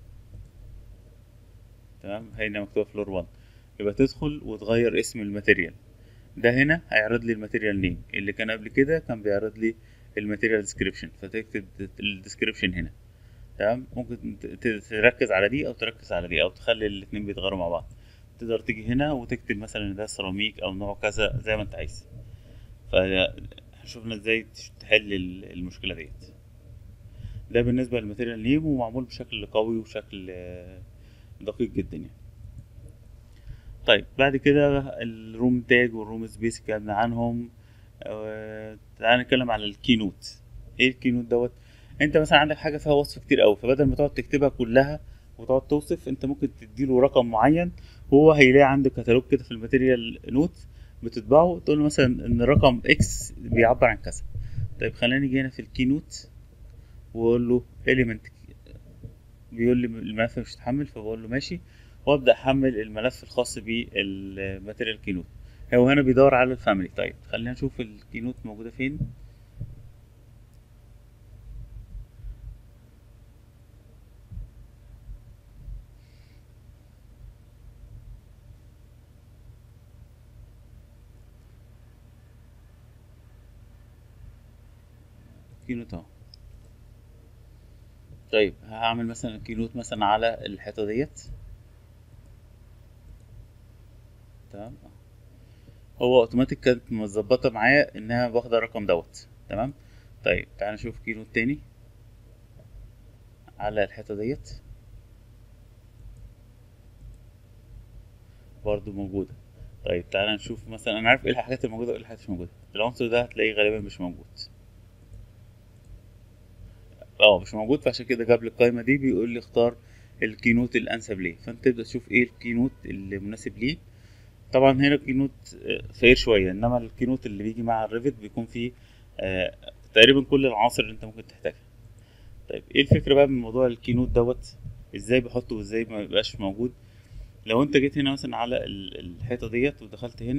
تمام، هنا مكتوب فلور 1، يبقى تدخل وتغير اسم الماتيريال. ده هنا هيعرض لي الماتيريال نيم، اللي كان قبل كده كان بيعرض لي الماتيريال ديسكريبشن، فتكتب الديسكريبشن هنا. تمام، ممكن تركز على دي او تركز على دي او تخلي الاتنين بيتغيروا مع بعض. تقدر تيجي هنا وتكتب مثلا إن ده سيراميك او نوع كذا زي ما انت عايز. فشوفنا ازاي تحل المشكلة ديت. ده بالنسبة للماتيريال نيم، ومعمول بشكل قوي وشكل دقيق جدا يعني. طيب بعد كده الروم تاج والروم سبيس اتكلمنا عنهم. تعال نتكلم على الكينوت. ايه الكينوت دوت؟ انت مثلا عندك حاجه فيها وصف كتير قوي، فبدل ما تقعد تكتبها كلها وتقعد توصف، انت ممكن تديله رقم معين وهو هيلاقي عندك كتالوج كده في الماتيريال نوت بتطبعه، تقول له مثلا ان رقم اكس بيعبر عن كذا. طيب خلينا نيجي هنا في الكينوت واقول له element، بيقول لي الملف مش هتحمل، فبقول له ماشي، وابدا احمل الملف الخاص بالماتيريال كينوت. هو هنا بيدور على الفاميلي. طيب خلينا نشوف الكينوت موجوده فين. كينوت اهو. طيب هعمل مثلا كينوت مثلا على الحيطه ديت. تمام، هو اوتوماتيك كانت مظبطه معايا انها واخده الرقم دوت. تمام، طيب تعال نشوف كينوت تاني على الحيطه ديت برضو موجوده. طيب تعال نشوف مثلا، انا عارف ايه الحاجات الموجوده وايه الحاجات مش موجوده. العنصر ده هتلاقيه غالبا مش موجود. مش موجود، فعشان كده جاب لي القايمه دي بيقول لي اختار الكينوت الانسب ليه، فانت تبدا تشوف ايه الكينوت اللي مناسب ليه. طبعا هنا الكينوت فقير شويه، انما الكينوت اللي بيجي مع الريفت بيكون فيه آه، تقريبا كل العناصر اللي انت ممكن تحتاجها. طيب ايه الفكره بقى من موضوع الكينوت دوت؟ ازاي بحطه وازاي ما يبقاش موجود؟ لو انت جيت هنا مثلا على الحيطه ديت ودخلت هنا،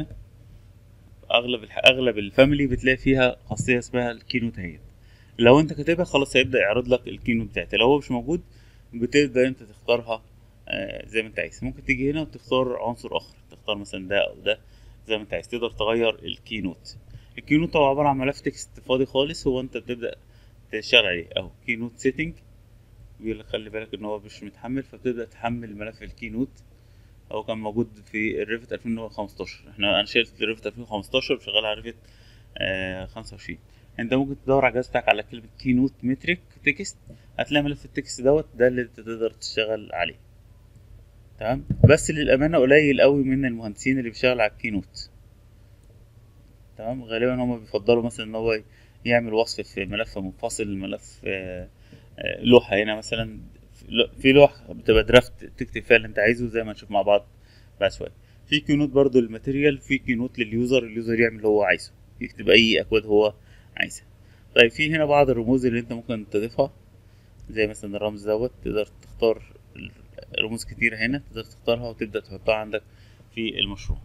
اغلب الفاميلي بتلاقي فيها خاصيه اسمها الكينوت اهي. لو انت كاتبها خلاص هيبدأ يعرض لك الكينوت بتاعتها. لو هو مش موجود بتقدر انت تختارها زي ما انت عايز. ممكن تيجي هنا وتختار عنصر اخر، تختار مثلا ده او ده زي ما انت عايز. تقدر تغير الكينوت. الكينوت هو عبارة عن ملف تكست فاضي خالص، هو انت بتبدأ تشتغل عليه اهو. كينوت سيتنج بيقول لك خلي بالك ان هو مش متحمل، فبتبدأ تحمل ملف الكينوت. هو كان موجود في الريفت 2015. انا شلت الريفت 2015 وشغال على ريفت 25. انت ممكن تدور على الجهاز بتاعك على كلمة كينوت متريك تكست، هتلاقي ملف التكست ده اللي انت تقدر تشتغل عليه. تمام، بس للأمانة قليل قوي من المهندسين اللي بيشتغل على الكينوت. تمام، غالبا هما بيفضلوا مثلا ان هو يعمل وصف في ملف منفصل، ملف لوحة هنا مثلا، في لوحة بتبقى درافت تكتب فيها اللي انت عايزه زي ما نشوف مع بعض بعد شوية. في كينوت برضو للماتيريال، في كينوت لليوزر، اليوزر يعمل اللي هو عايزه، يكتب اي اكواد هو عايزها. طيب في هنا بعض الرموز اللي انت ممكن تضيفها، زي مثلا الرمز تقدر تختار رموز كتيرة هنا، تقدر تختارها وتبدأ تحطها عندك في المشروع.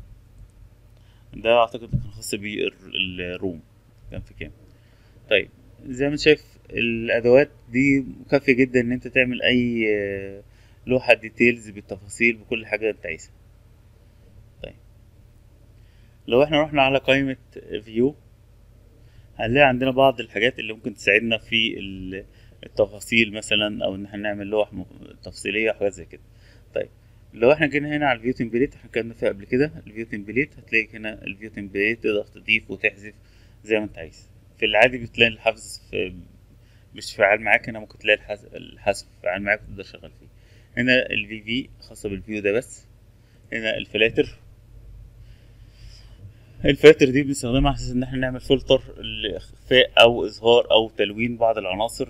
ده اعتقد كان خاص بالروم، كان في كام. طيب زي ما انت شايف الادوات دي كافية جدا ان انت تعمل اي لوحة ديتيلز بالتفاصيل بكل حاجة انت عايزها. طيب لو احنا رحنا على قائمة فيو، هنلاقي عندنا بعض الحاجات اللي ممكن تساعدنا في التفاصيل مثلا، او ان احنا نعمل لوح تفصيلية وحاجات زي كده. طيب لو احنا جينا هنا على الفيو تمبليت، احنا اتكلمنا فيها قبل كده، الفيو تمبليت هتلاقي هنا الفيو تمبليت تقدر تضيف وتحذف زي ما انت عايز. في العادي بتلاقي الحذف مش فعال معاك، هنا ممكن تلاقي الحذف فعال معاك وتقدر شغال فيه. هنا الفي في خاصة بالفيو ده بس. هنا الفلاتر دي بنستخدمها على اساس ان احنا نعمل فلتر لاخفاء او اظهار او تلوين بعض العناصر،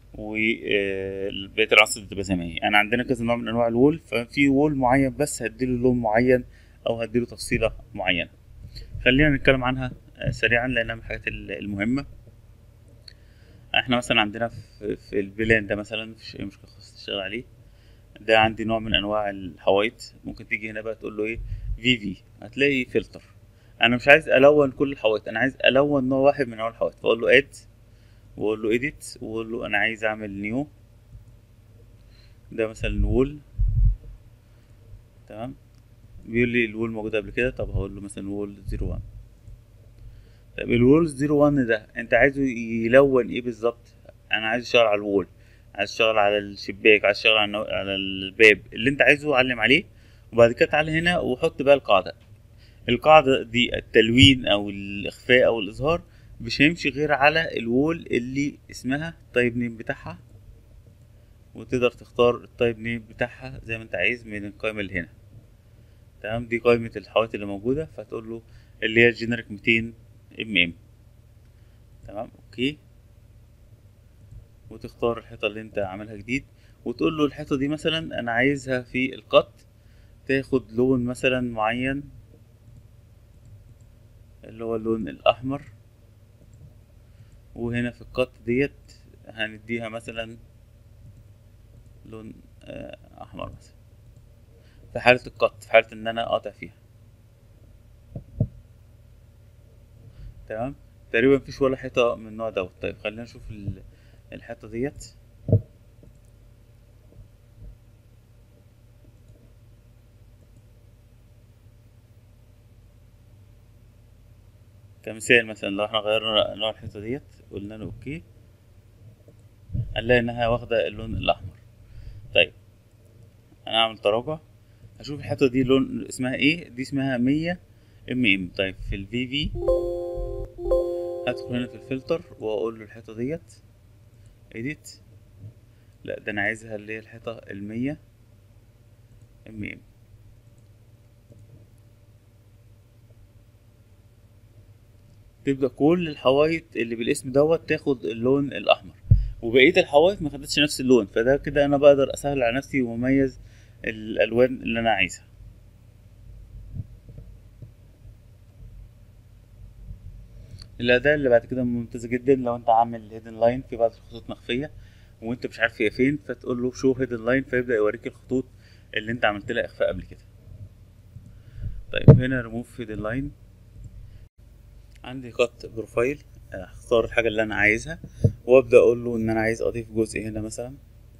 وبقية العناصر بتبقى زي ما هي. انا عندنا كذا نوع من انواع الوول، ففي وول معين بس هديله لون معين او هديله تفصيلة معينة. خلينا نتكلم عنها سريعا لانها من الحاجات المهمة. احنا مثلا عندنا في البلان ده مثلا مفيش اي مشكلة خالص تشتغل عليه. ده عندي نوع من انواع الحوايط، ممكن تيجي هنا بقى تقول له ايه، في هتلاقي فلتر. انا مش عايز الون كل الحوايط، انا عايز الون نوع واحد من انواع الحوايط، فاقول له اد واقول له اديت واقول له انا عايز اعمل نيو. ده مثلا وول. تمام، بيقول لي الوول موجود قبل كده، طب هقول له مثلا وول 01. طب الوول 01 ده انت عايزه يلون ايه بالظبط؟ انا عايز اشتغل على الوول، عايز اشتغل على الشباك، عايز اشتغل على الباب اللي انت عايزه، علم عليه. وبعد كده تعالى هنا وحط بقى القاعدة دي، التلوين او الاخفاء او الاظهار مش هيمشي غير على الوول اللي اسمها التايب نيم بتاعها، وتقدر تختار التايب نيم بتاعها زي ما انت عايز من القائمة اللي هنا. تمام، دي قائمة الحوائط اللي موجودة، فتقول له اللي هي جينيريك 200 ام. تمام اوكي، وتختار الحيطة اللي انت عاملها جديد، وتقول له الحيطة دي مثلا انا عايزها في القط تاخد لون مثلا معين اللي هو اللون الاحمر، وهنا في القط ديت هنديها مثلا لون احمر مثلا في حالة القط، في حالة ان انا قاطع فيها. تمام، تقريبا مفيش ولا حيطة من النوع دوت. طيب خلينا نشوف الحيطة ديت كمثال. مثلا لو احنا غيرنا نوع الحيطة ديت قلنا له اوكي، هنلاقي انها واخدة اللون الاحمر. طيب انا اعمل تراجع، هشوف الحيطة دي لون اسمها ايه، دي اسمها 100 ام. طيب في في هدخل هنا في الفلتر واقول له الحيطة ديت edit، لا ده انا عايزها اللي هي الحيطة 100 ام. تبدأ كل الحوايط اللي بالاسم دوت تاخد اللون الأحمر، وبقية الحوايط ما خدتش نفس اللون. فده كده أنا بقدر أسهل على نفسي وأميز الألوان اللي أنا عايزها. الأداة اللي بعد كده ممتازة جدا لو أنت عامل هيدن لاين في بعض الخطوط مخفية وأنت مش عارف هي فين، فتقول له شو هيدن لاين فيبدأ يوريك الخطوط اللي أنت عملت لها إخفاء قبل كده. طيب هنا ريموف هيدن لاين، عندي خط بروفايل، هختار الحاجة اللي أنا عايزها وأبدأ أقول له إن أنا عايز أضيف جزء هنا مثلا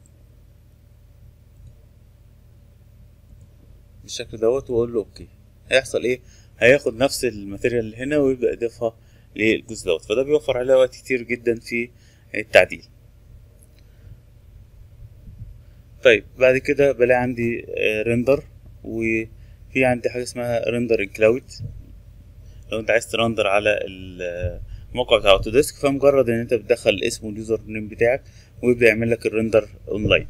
بالشكل دوت، واقول له اوكي. هيحصل ايه، هياخد نفس الماتيريال اللي هنا ويبدأ يضيفها للجزء دوت، فده بيوفر عليه وقت كتير جدا في التعديل. طيب بعد كده بلاقي عندي ريندر، وفي عندي حاجة اسمها ريندر ان كلاود. لو انت عايز ترندر على الموقع بتاع اوتوديسك، فمجرد ان انت بتدخل الاسم واليوزر نيم بتاعك ويبدأ يعمل لك الريندر اونلاين.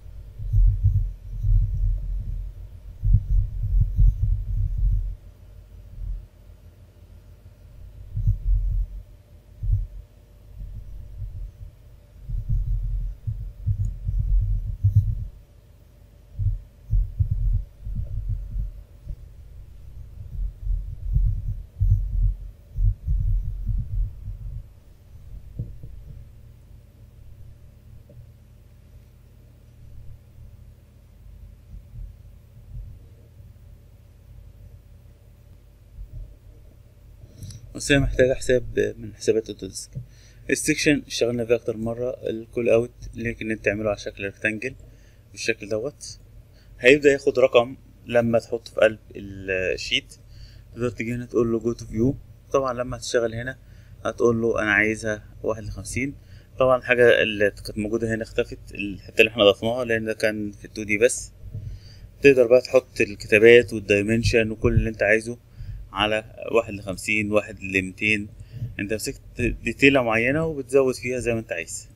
بس هي محتاجة حساب من حسابات اوتوديسك. السكشن اشتغلنا فيه اكتر مرة. الكول اوت لينك ان انت تعمله على شكل ريكتانجل بالشكل دوت، هيبدأ ياخد رقم لما تحطه في قلب الشيت. تقدر تيجي هنا تقول له جو تو فيو. طبعا لما هتشتغل هنا هتقول له انا عايزها 1:50. طبعا الحاجة اللي كانت موجودة هنا اختفت، الحتة اللي احنا ضفناها لان ده كان في 2D بس. تقدر بقى تحط الكتابات والدايمنشن وكل اللي انت عايزه على 1:50، 1:200. انت مسكت ديتيلة معينة وبتزود فيها زي ما انت عايز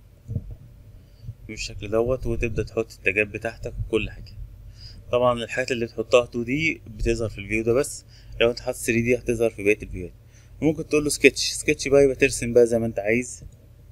بالشكل دوت، وتبدأ تحط التاجات بتاعتك وكل حاجة. طبعا الحاجات اللي بتحطها 2D بتظهر في الفيو ده بس، لو انت حاطط 3D هتظهر في بقية الفيوهات. ممكن تقول له سكتش بقى، يبقى ترسم بقى زي ما انت عايز.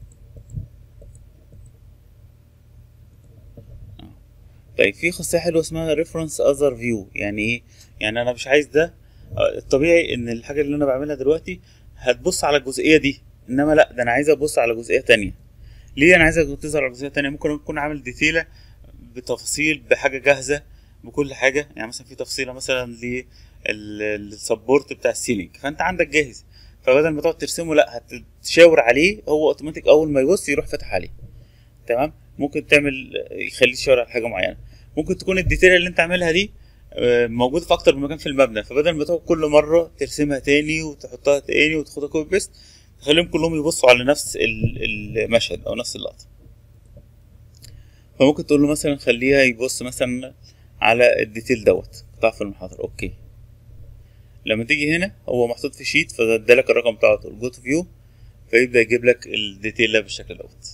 طيب في خاصية حلوة اسمها ريفرنس اذر فيو. يعني ايه؟ يعني انا مش عايز ده. الطبيعي ان الحاجة اللي انا بعملها دلوقتي هتبص على الجزئية دي، انما لا، ده انا عايز ابص على جزئية تانية. ليه انا عايزها تظهر على جزئية تانية؟ ممكن اكون عامل ديتيلة بتفاصيل بحاجة جاهزة بكل حاجة. يعني مثلا في تفصيلة مثلا للسبورت بتاع السيلينج، فانت عندك جاهز، فبدل ما تقعد ترسمه لا، هتشاور عليه هو اوتوماتيك، اول ما يبص يروح فتح عليه. تمام. ممكن تعمل يخليه يشاور على حاجة معينة. ممكن تكون الديتيل اللي انت عاملها دي موجودة في اكتر من مكان في المبنى، فبدل ما تقعد كل مرة ترسمها تاني وتحطها تاني وتاخدها كوبي بيست، تخليهم كلهم يبصوا على نفس المشهد او نفس اللقطة. فممكن تقول له مثلا خليها يبص مثلا على الديتيل دوت قطاع في المحاضرة. اوكي. لما تيجي هنا هو محطوط في شيت، فادالك الرقم بتاعه، تقول جو تو فيو، فيبدأ يجيب لك الديتيل ده بالشكل دوت.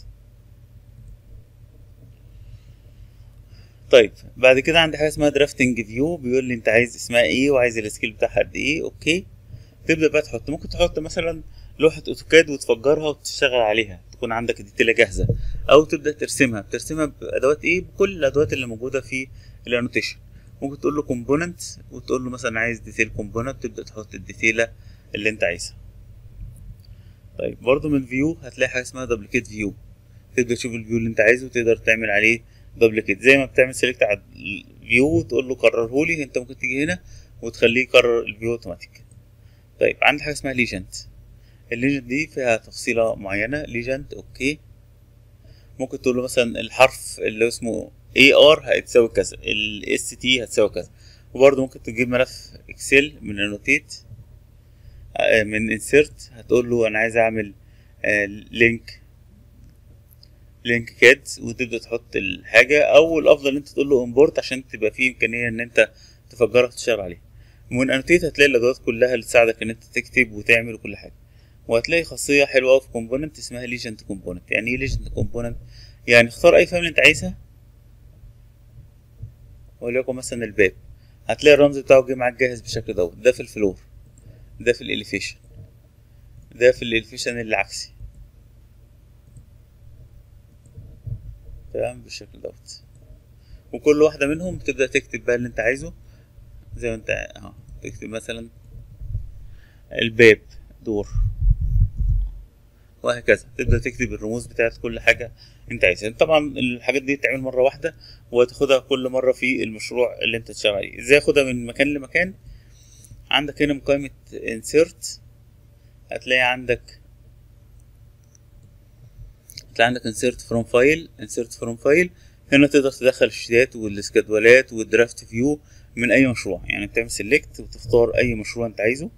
طيب بعد كده عندي حاجة اسمها درافتنج فيو، بيقول لي انت عايز اسمها ايه وعايز السكيل بتاعها قد ايه. اوكي. تبدأ بقى تحط، ممكن تحط مثلا لوحة اوتوكاد وتفجرها وتشتغل عليها، تكون عندك الديتيلة جاهزة. او تبدأ بترسمها بأدوات ايه؟ بكل الأدوات اللي موجودة في الانوتيشن. ممكن تقول له كومبوننت وتقول له مثلا عايز ديتيل كومبوننت، تبدأ تحط الديتيلة اللي انت عايزها. طيب برضو من فيو هتلاقي حاجة اسمها دبليكيت فيو. تبدأ تشوف الفيو اللي انت عايزه وتقدر تعمل عليه دبليكيت، زي ما بتعمل سيلكت على الفيو وتقول له كررهولي. انت ممكن تيجي هنا وتخليه يكرر الفيو اوتوماتيك. طيب عندي حاجة اسمها ليجنت. الليجنت دي فيها تفصيلة معينة. ليجنت اوكي. ممكن تقول له مثلا الحرف اللي اسمه AR هتساوي كذا، ST هتساوي كذا. وبرضه ممكن تجيب ملف اكسل من انوتيت، من انسيرت، هتقول له انا عايز اعمل لينك كاد، وتبدا تحط الحاجه. او الافضل ان انت تقول له امبورت عشان تبقى فيه امكانيه ان انت تفجرها وتشتغل عليها. من انوتيت هتلاقي الادوات كلها اللي تساعدك ان انت تكتب وتعمل كل حاجه. وهتلاقي خاصيه حلوه قوي في كومبوننت اسمها ليجنت كومبوننت. يعني ايه ليجنت كومبوننت؟ يعني اختار اي فاميلي انت عايزها، وليكن مثلا الباب، هتلاقي الرمز بتاعه جه معاك جاهز بالشكل دوت. ده في الفلور، ده في الاليفيشن، ده في الاليفيشن العكسي. تمام بالشكل دوت. وكل واحدة منهم تبدأ تكتب بقى اللي انت عايزه، زي ما انت اهو تكتب مثلا الباب دور، وهكذا. تبدأ تكتب الرموز بتاعت كل حاجة انت عايزها. طبعا الحاجات دي تعمل مرة واحدة وتاخدها كل مرة في المشروع اللي انت تشتغل عليه. ازاي اخدها من مكان لمكان؟ عندك هنا مقائمة insert، هتلاقي عندك insert from file. هنا تقدر تدخل الشيتات والسكادولات والدرافت فيو من اي مشروع. يعني بتعمل سيلكت وتختار اي مشروع انت عايزه،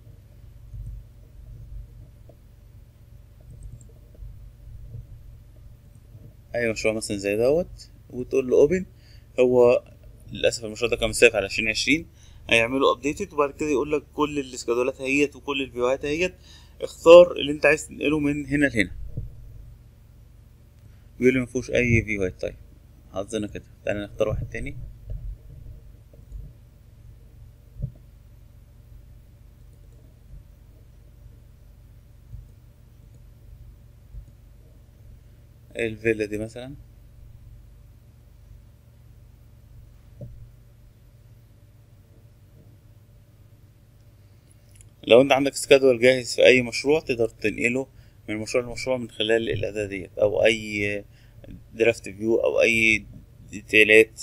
اي مشروع مثلا زي دوت، وتقول له اوبن. هو للاسف المشروع ده كان مسافر على 2020، هيعملوا ابديتد وبعد كده يقول لك كل السكادولات اهيت وكل الفيوهات اهيت. اختار اللي انت عايز تنقله من هنا لهنا. بيقول لي مفيهوش اي فيوهات. طيب حظنا كده، تعالى نختار واحد تاني. الفيلا دي مثلا. لو انت عندك سكادول جاهز في اي مشروع تقدر تنقله من مشروع لمشروع من خلال الاداة ديت، او اي درافت فيو او اي ديتيلات.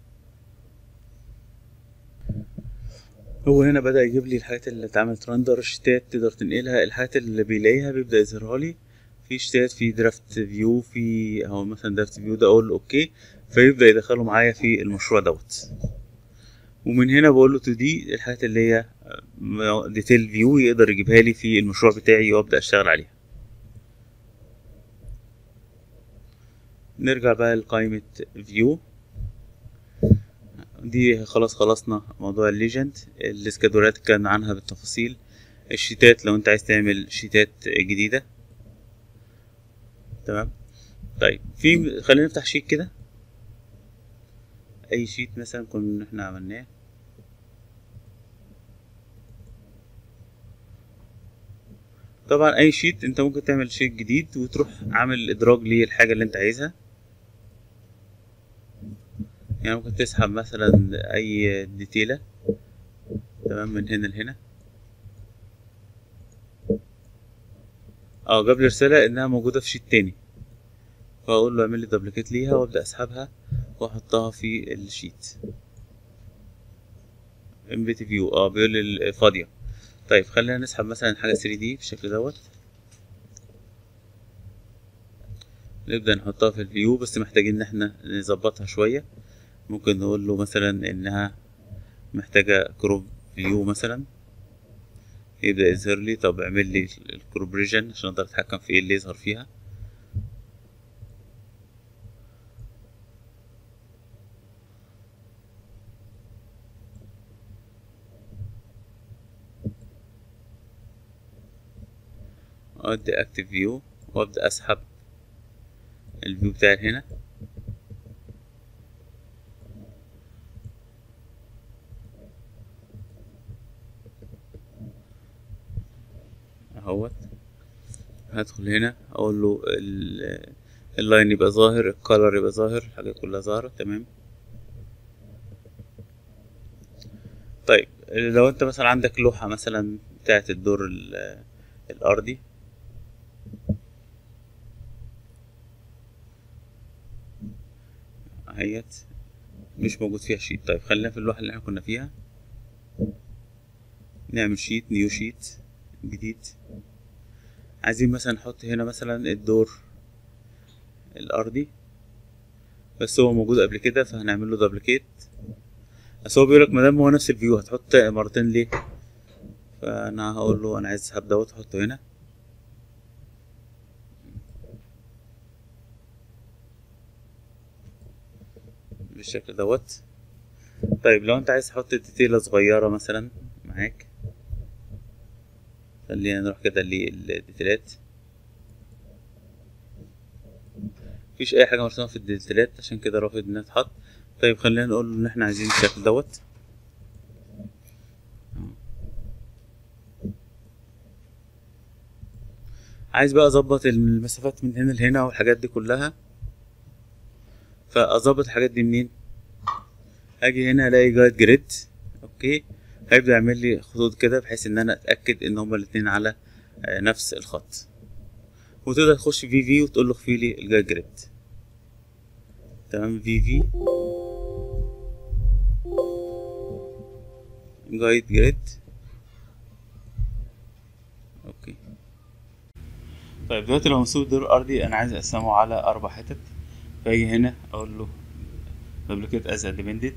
هو هنا بدأ يجيب لي الحاجات اللي اتعملت رندر، شتات تقدر تنقلها، الحاجات اللي بيلاقيها بيبدأ يظهرها لي في شتات، في درافت فيو، في اهو مثلا درافت فيو ده اقول له اوكي، فيبدأ يدخله معايا في المشروع دوت. ومن هنا بقول له تو دي الحاجات اللي هي ديتيل فيو يقدر يجيبها لي في المشروع بتاعي وابدأ اشتغل عليها. نرجع بقى لقائمة فيو دي. خلاص خلصنا موضوع الليجند. الاسكادولات كان عنها بالتفاصيل. الشيتات لو انت عايز تعمل شيتات جديدة. تمام. طيب خلينا نفتح شيت كده، اي شيت مثلا كنا احنا عملناه. طبعا اي شيت انت ممكن تعمل شيت جديد وتروح عامل ادراج للحاجة اللي انت عايزها. يعني ممكن تسحب مثلا اي ديتيلة، تمام، من هنا لهنا. جاب لي رسالة انها موجودة في شيت تاني، فاقول له اعمل لي دبليكيت ليها وابدأ اسحبها واحطها في الشيت. امبيتي فيو بيقول لي فاضية. طيب خلينا نسحب مثلا حاجة 3D بالشكل دوت، نبدأ نحطها في الفيو، بس محتاجين ان احنا نظبطها شوية. ممكن نقول له مثلا انها محتاجة كروب فيو مثلا، يبدأ يظهر لي. طب اعمل لي الكروب ريجن عشان اقدر اتحكم في ايه اللي يظهر فيها. ادي اكتف فيو وابدأ اسحب الفيو بتاعي هنا. اهوت هدخل هنا اقول له اللاين يبقى ظاهر، الكالر يبقى ظاهر، الحاجات كلها ظاهرة تمام. طيب لو انت مثلا عندك لوحة مثلا بتاعت الدور الارضي، اهيت مش موجود فيها شيت. طيب خلينا في اللوحة اللي احنا كنا فيها، نعمل شيت، نيو شيت جديد. عايزين مثلا نحط هنا مثلا الدور الارضي، بس هو موجود قبل كده فهنعمل له دبليكيت. بس هو بيقولك مادام هو نفس الفيو هتحط مرتين ليه، فانا هقول له انا عايز اسحب دوت احطه هنا بالشكل دوت. طيب لو انت عايز تحط ديتيلة صغيرة مثلا معاك، خلينا نروح كده للديتيلات. مفيش اي حاجة مرسومة في الديتيلات عشان كده رافض انها تتحط. طيب خلينا نقول له ان احنا عايزين الشكل دوت. عايز بقى اظبط المسافات من هنا لهنا والحاجات دي كلها، فاظبط الحاجات دي منين؟ اجي هنا الاقي جايد جريد. اوكي، هيبدأ يعمل لي خطوط كده بحيث ان انا اتأكد ان هما الاتنين على نفس الخط. وتقدر تخش في وتقول له اخفي لي الجايد جريد. تمام، في جايد جريد. اوكي. طيب دلوقتي لو مسؤول الدور الارضي انا عايز اقسمه على 4 حتت، فاجي هنا اقول له duplicate as independent.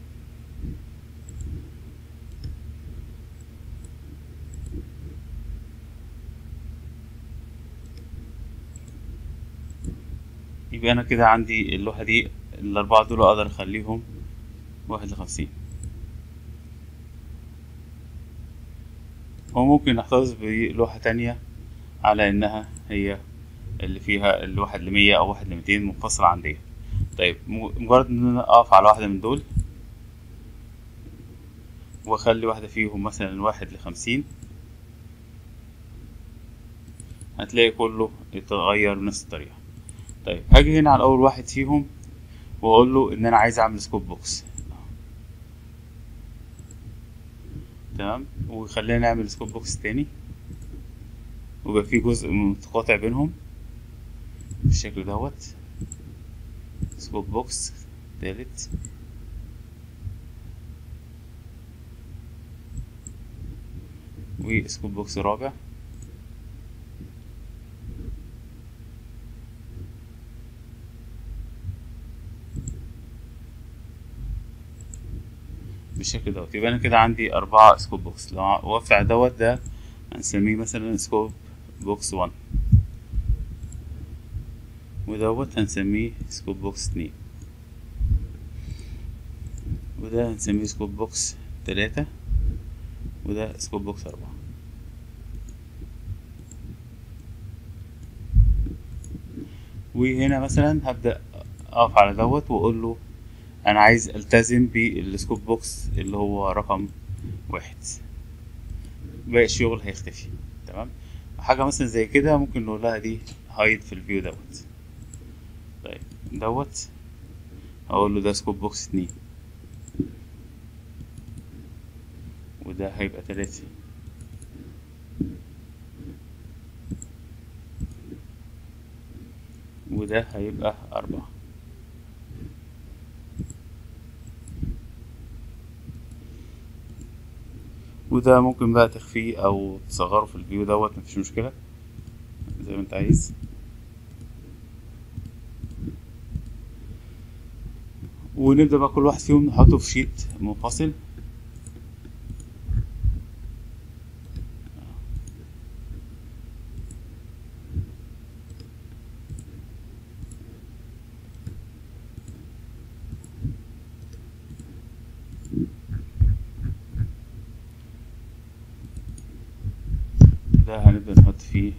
يبقى انا كده عندي اللوحة دي ال4 دول اقدر اخليهم 1 ل50. وممكن نحتفظ بلوحة تانية على إنها هي اللي فيها الواحد لمية أو واحد لميتين منفصلة عن دي. طيب مجرد إن أنا أقف على واحدة من دول وأخلي واحدة فيهم مثلا واحد لخمسين، هتلاقي كله يتغير بنفس الطريقة. طيب هاجي هنا على أول واحد فيهم وأقول له إن أنا عايز أعمل سكوب بوكس. تمام، وخلينا نعمل سكوب بوكس تاني ويبقى في جزء متقاطع بينهم بالشكل دوت. سكوب بوكس تالت، وسكوب بوكس رابع، بالشكل دوت. يبقى انا كده عندي 4 سكوب بوكس. لو وفع دوت ده هنسميه مثلا سكوب بوكس 1، ودوت هنسميه سكوب بوكس 2، وده هنسميه سكوب بوكس 3، وده سكوب بوكس 4. وهنا مثلا هبدأ اقف على دوت واقول له انا عايز التزم بالسكوب بوكس اللي هو رقم 1، باقي الشغل هيختفي. تمام، حاجة مثلا زي كده ممكن نقول لها دي هايد في الفيو دوت. طيب دوت هقول له ده سكوب بوكس 2، وده هيبقى 3، وده هيبقى 4. وده ممكن بقى تخفيه او تصغره في الفيو دوت، مفيش مشكلة زي ما انت عايز. ونبدأ بقى كل واحد فيهم نحطه في شيت منفصل. ده هنبدأ نحط فيه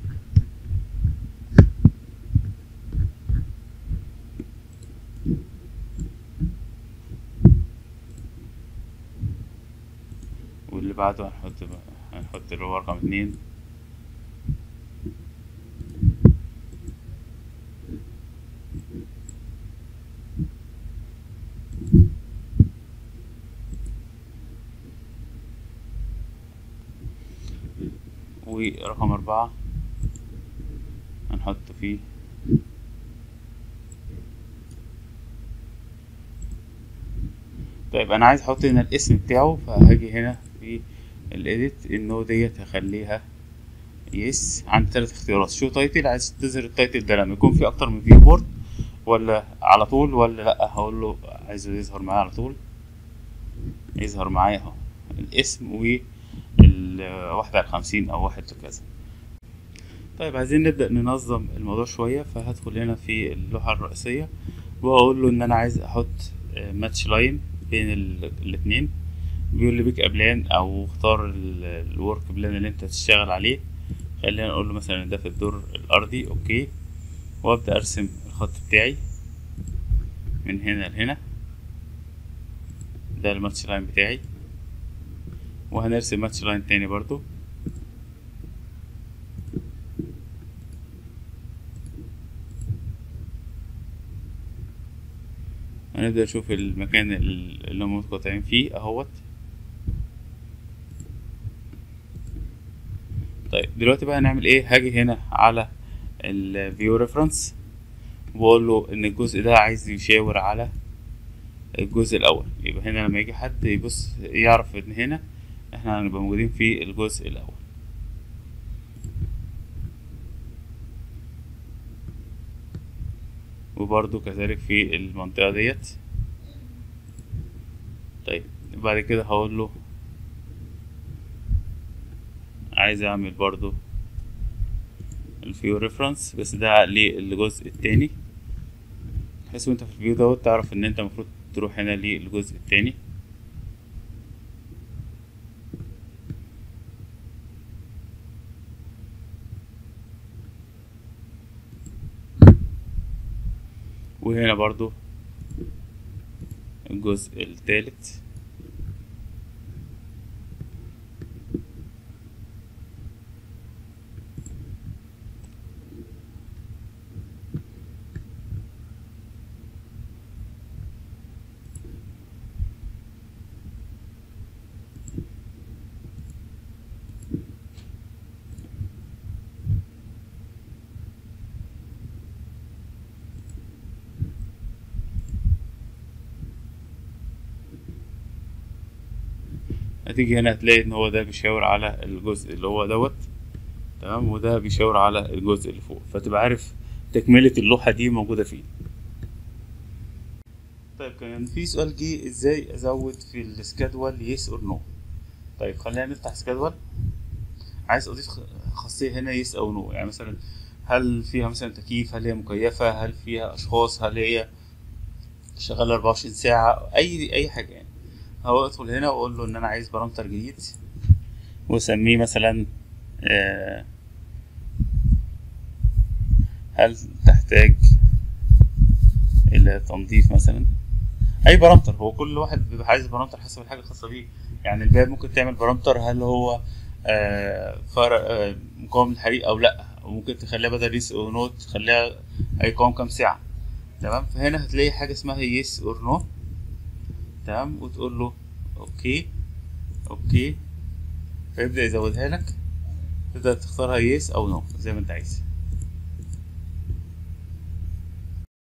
واللي بعده هنحط اللي هو رقم 2. ورقم 4 هنحط فيه. طيب انا عايز احط هنا الاسم بتاعه، فهاجي هنا في الايديت النو ديت هخليها يس. عندي 3 اختيارات: شو تايتل، عايز تظهر التايتل ده لما يكون في اكتر من فيو بورد ولا على طول ولا لا. هقول له عايزه يظهر معايا على طول، يظهر معايا اهو الاسم والواحد على 50 او واحد وكذا. طيب عايزين نبدأ ننظم الموضوع شوية، فهدخل هنا في اللوحة الرئيسية وأقول له إن أنا عايز أحط ماتش لاين بين الاتنين. بيقول لي بيك أبلان أو اختار الورك بلان اللي أنت تشتغل عليه. خلينا نقول له مثلا ده في الدور الأرضي، أوكي. وأبدأ أرسم الخط بتاعي من هنا لهنا، ده الماتش لاين بتاعي. وهنرسم ماتش لاين تاني برضو. هنبدأ نشوف المكان اللي هم متقاطعين فيه اهوت. طيب دلوقتي بقى هنعمل ايه؟ هاجي هنا على الفيو ريفرنس واقول له ان الجزء ده عايز يشاور على الجزء الاول. يبقى هنا لما يجي حد يبص يعرف ان هنا احنا هنبقى موجودين في الجزء الاول. وبرضو كذلك في المنطقة ديت. طيب بعد كده هقول له عايز اعمل برضو الفيو ريفرنس بس ده للجزء التاني، بحيث وانت في الفيو دوت تعرف ان انت المفروض تروح هنا للجزء التاني. وهنا برضو الجزء الثالث. هتيجي هنا هتلاقي ان هو ده بيشاور على الجزء اللي هو دوت، تمام، وده بيشاور على الجزء اللي فوق، فتبقى عارف تكملة اللوحة دي موجودة فين. طيب كان في سؤال جه ازاي ازود في السكادول يس اور نو. طيب خلينا نفتح سكادول. عايز اضيف خاصية هنا يس او نو، يعني مثلا هل فيها مثلا تكييف، هل هي مكيفة، هل فيها اشخاص، هل هي شغالة 24 ساعة، اي حاجة يعني. هو ادخل هنا واقول له ان انا عايز بارامتر جديد واسميه مثلا هل تحتاج الى تنظيف مثلا، اي بارامتر. هو كل واحد بيبقى عايز بارامتر حسب الحاجه الخاصه بيه. يعني الباب ممكن تعمل بارامتر هل هو فرق مقاوم للحريق او لا، وممكن تخليها بدل يس او نو تخليها هيقاوم كام ساعه، تمام. فهنا هتلاقي حاجه اسمها يس اور نو، تمام، وتقول له اوكي اوكي، فيبدا يزودها لك، تقدر تختارها يس او نو زي ما انت عايز.